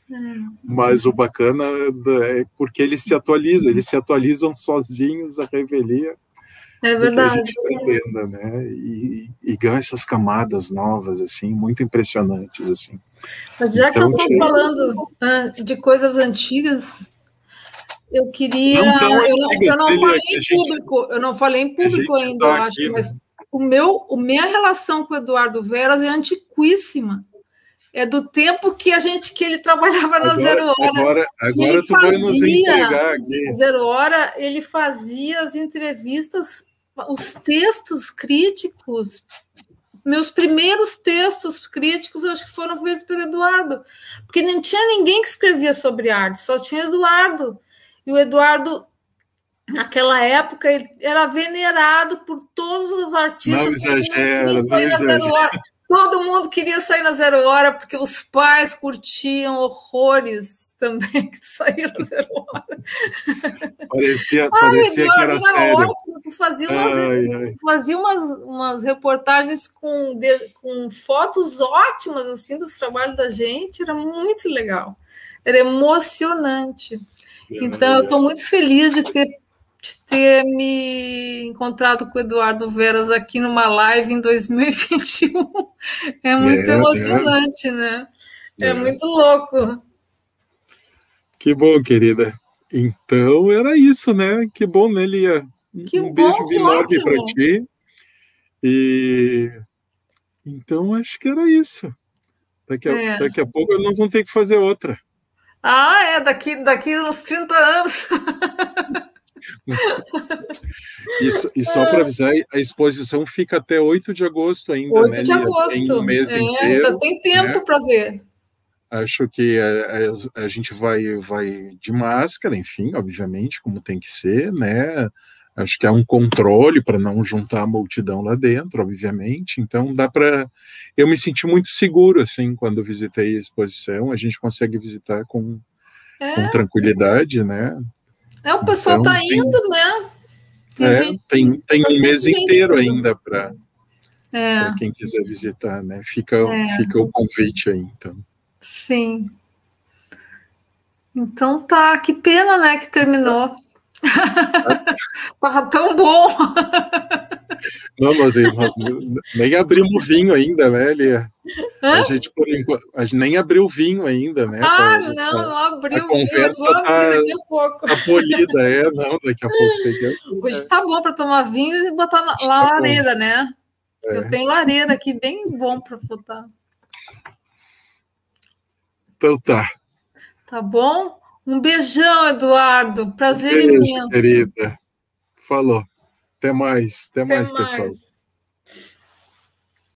Mas o bacana é porque eles se atualizam, eles se atualizam sozinhos a revelia. É verdade. Que a gente pretenda, né? E, e ganha essas camadas novas, assim, muito impressionantes, assim. Mas já então, que nós estamos tinha... falando uh, de coisas antigas, eu queria. Não tão eu, não, antigas, eu não falei em gente, público, eu não falei em público ainda, tá eu acho, aqui, mas né? o meu, a minha relação com o Eduardo Veras é antiquíssima. É do tempo que a gente que ele trabalhava agora, na Zero Hora. Agora, agora tu fazia, vai nos entregar aqui. Zero Hora, ele fazia as entrevistas, os textos críticos. Meus primeiros textos críticos, eu acho que foram feitos pelo Eduardo, porque não tinha ninguém que escrevia sobre arte, só tinha Eduardo. E o Eduardo, naquela época, ele era venerado por todos os artistas. Não exagera, não exagera. Todo mundo queria sair na Zero Hora, porque os pais curtiam horrores também que saíram na Zero Hora. Parecia, ai, parecia meu, que era, era sério. Ótimo, fazia umas, ai, ai. Fazia umas, umas reportagens com, de, com fotos ótimas assim, dos trabalhos da gente, era muito legal. Era emocionante. É, então, é. eu estou muito feliz de ter de ter me encontrado com o Eduardo Veras aqui numa live em dois mil e vinte e um. É muito é, emocionante, é. né? É, é muito louco. Que bom, querida. Então, era isso, né? Que bom, né, Lia? Que um bom, beijo enorme para ti. E então, acho que era isso. Daqui a, é. daqui a pouco nós vamos ter que fazer outra. Ah, é, daqui, daqui uns trinta anos. E, e só para avisar, a exposição fica até oito de agosto ainda, oito né? de agosto. Tem um mês é, inteiro. Ainda tem tempo, né? Para ver. Acho que a, a, a gente vai, vai de máscara, enfim, obviamente, como tem que ser, né? Acho que há um controle para não juntar a multidão lá dentro, obviamente. Então, dá para... Eu me senti muito seguro, assim, quando visitei a exposição. A gente consegue visitar com, é. com tranquilidade, né? É, o pessoal está então, indo, né? Tem, é, gente, tem, tem um mês inteiro ainda para é. quem quiser visitar, né? Fica, é. fica o convite aí, então. Sim. Então tá, que pena, né, que terminou. Tava tão bom. Não, nós, nós nem abrimos vinho ainda, né, Lia? A gente, por enquanto, a gente nem abriu vinho ainda, né? Ah, pra, não, pra, não abriu a conversa vinho, tá, daqui a pouco. Tá polida, é, não, daqui a pouco tem que... Hoje tá bom para tomar vinho e botar na, lá tá lareira, bom. Né? É. Eu tenho lareira aqui, bem bom para botar. Então tá. Tá bom? Um beijão, Eduardo. Prazer Beijo, imenso. Querida. Falou. Até mais. Até, Até mais, mais, pessoal.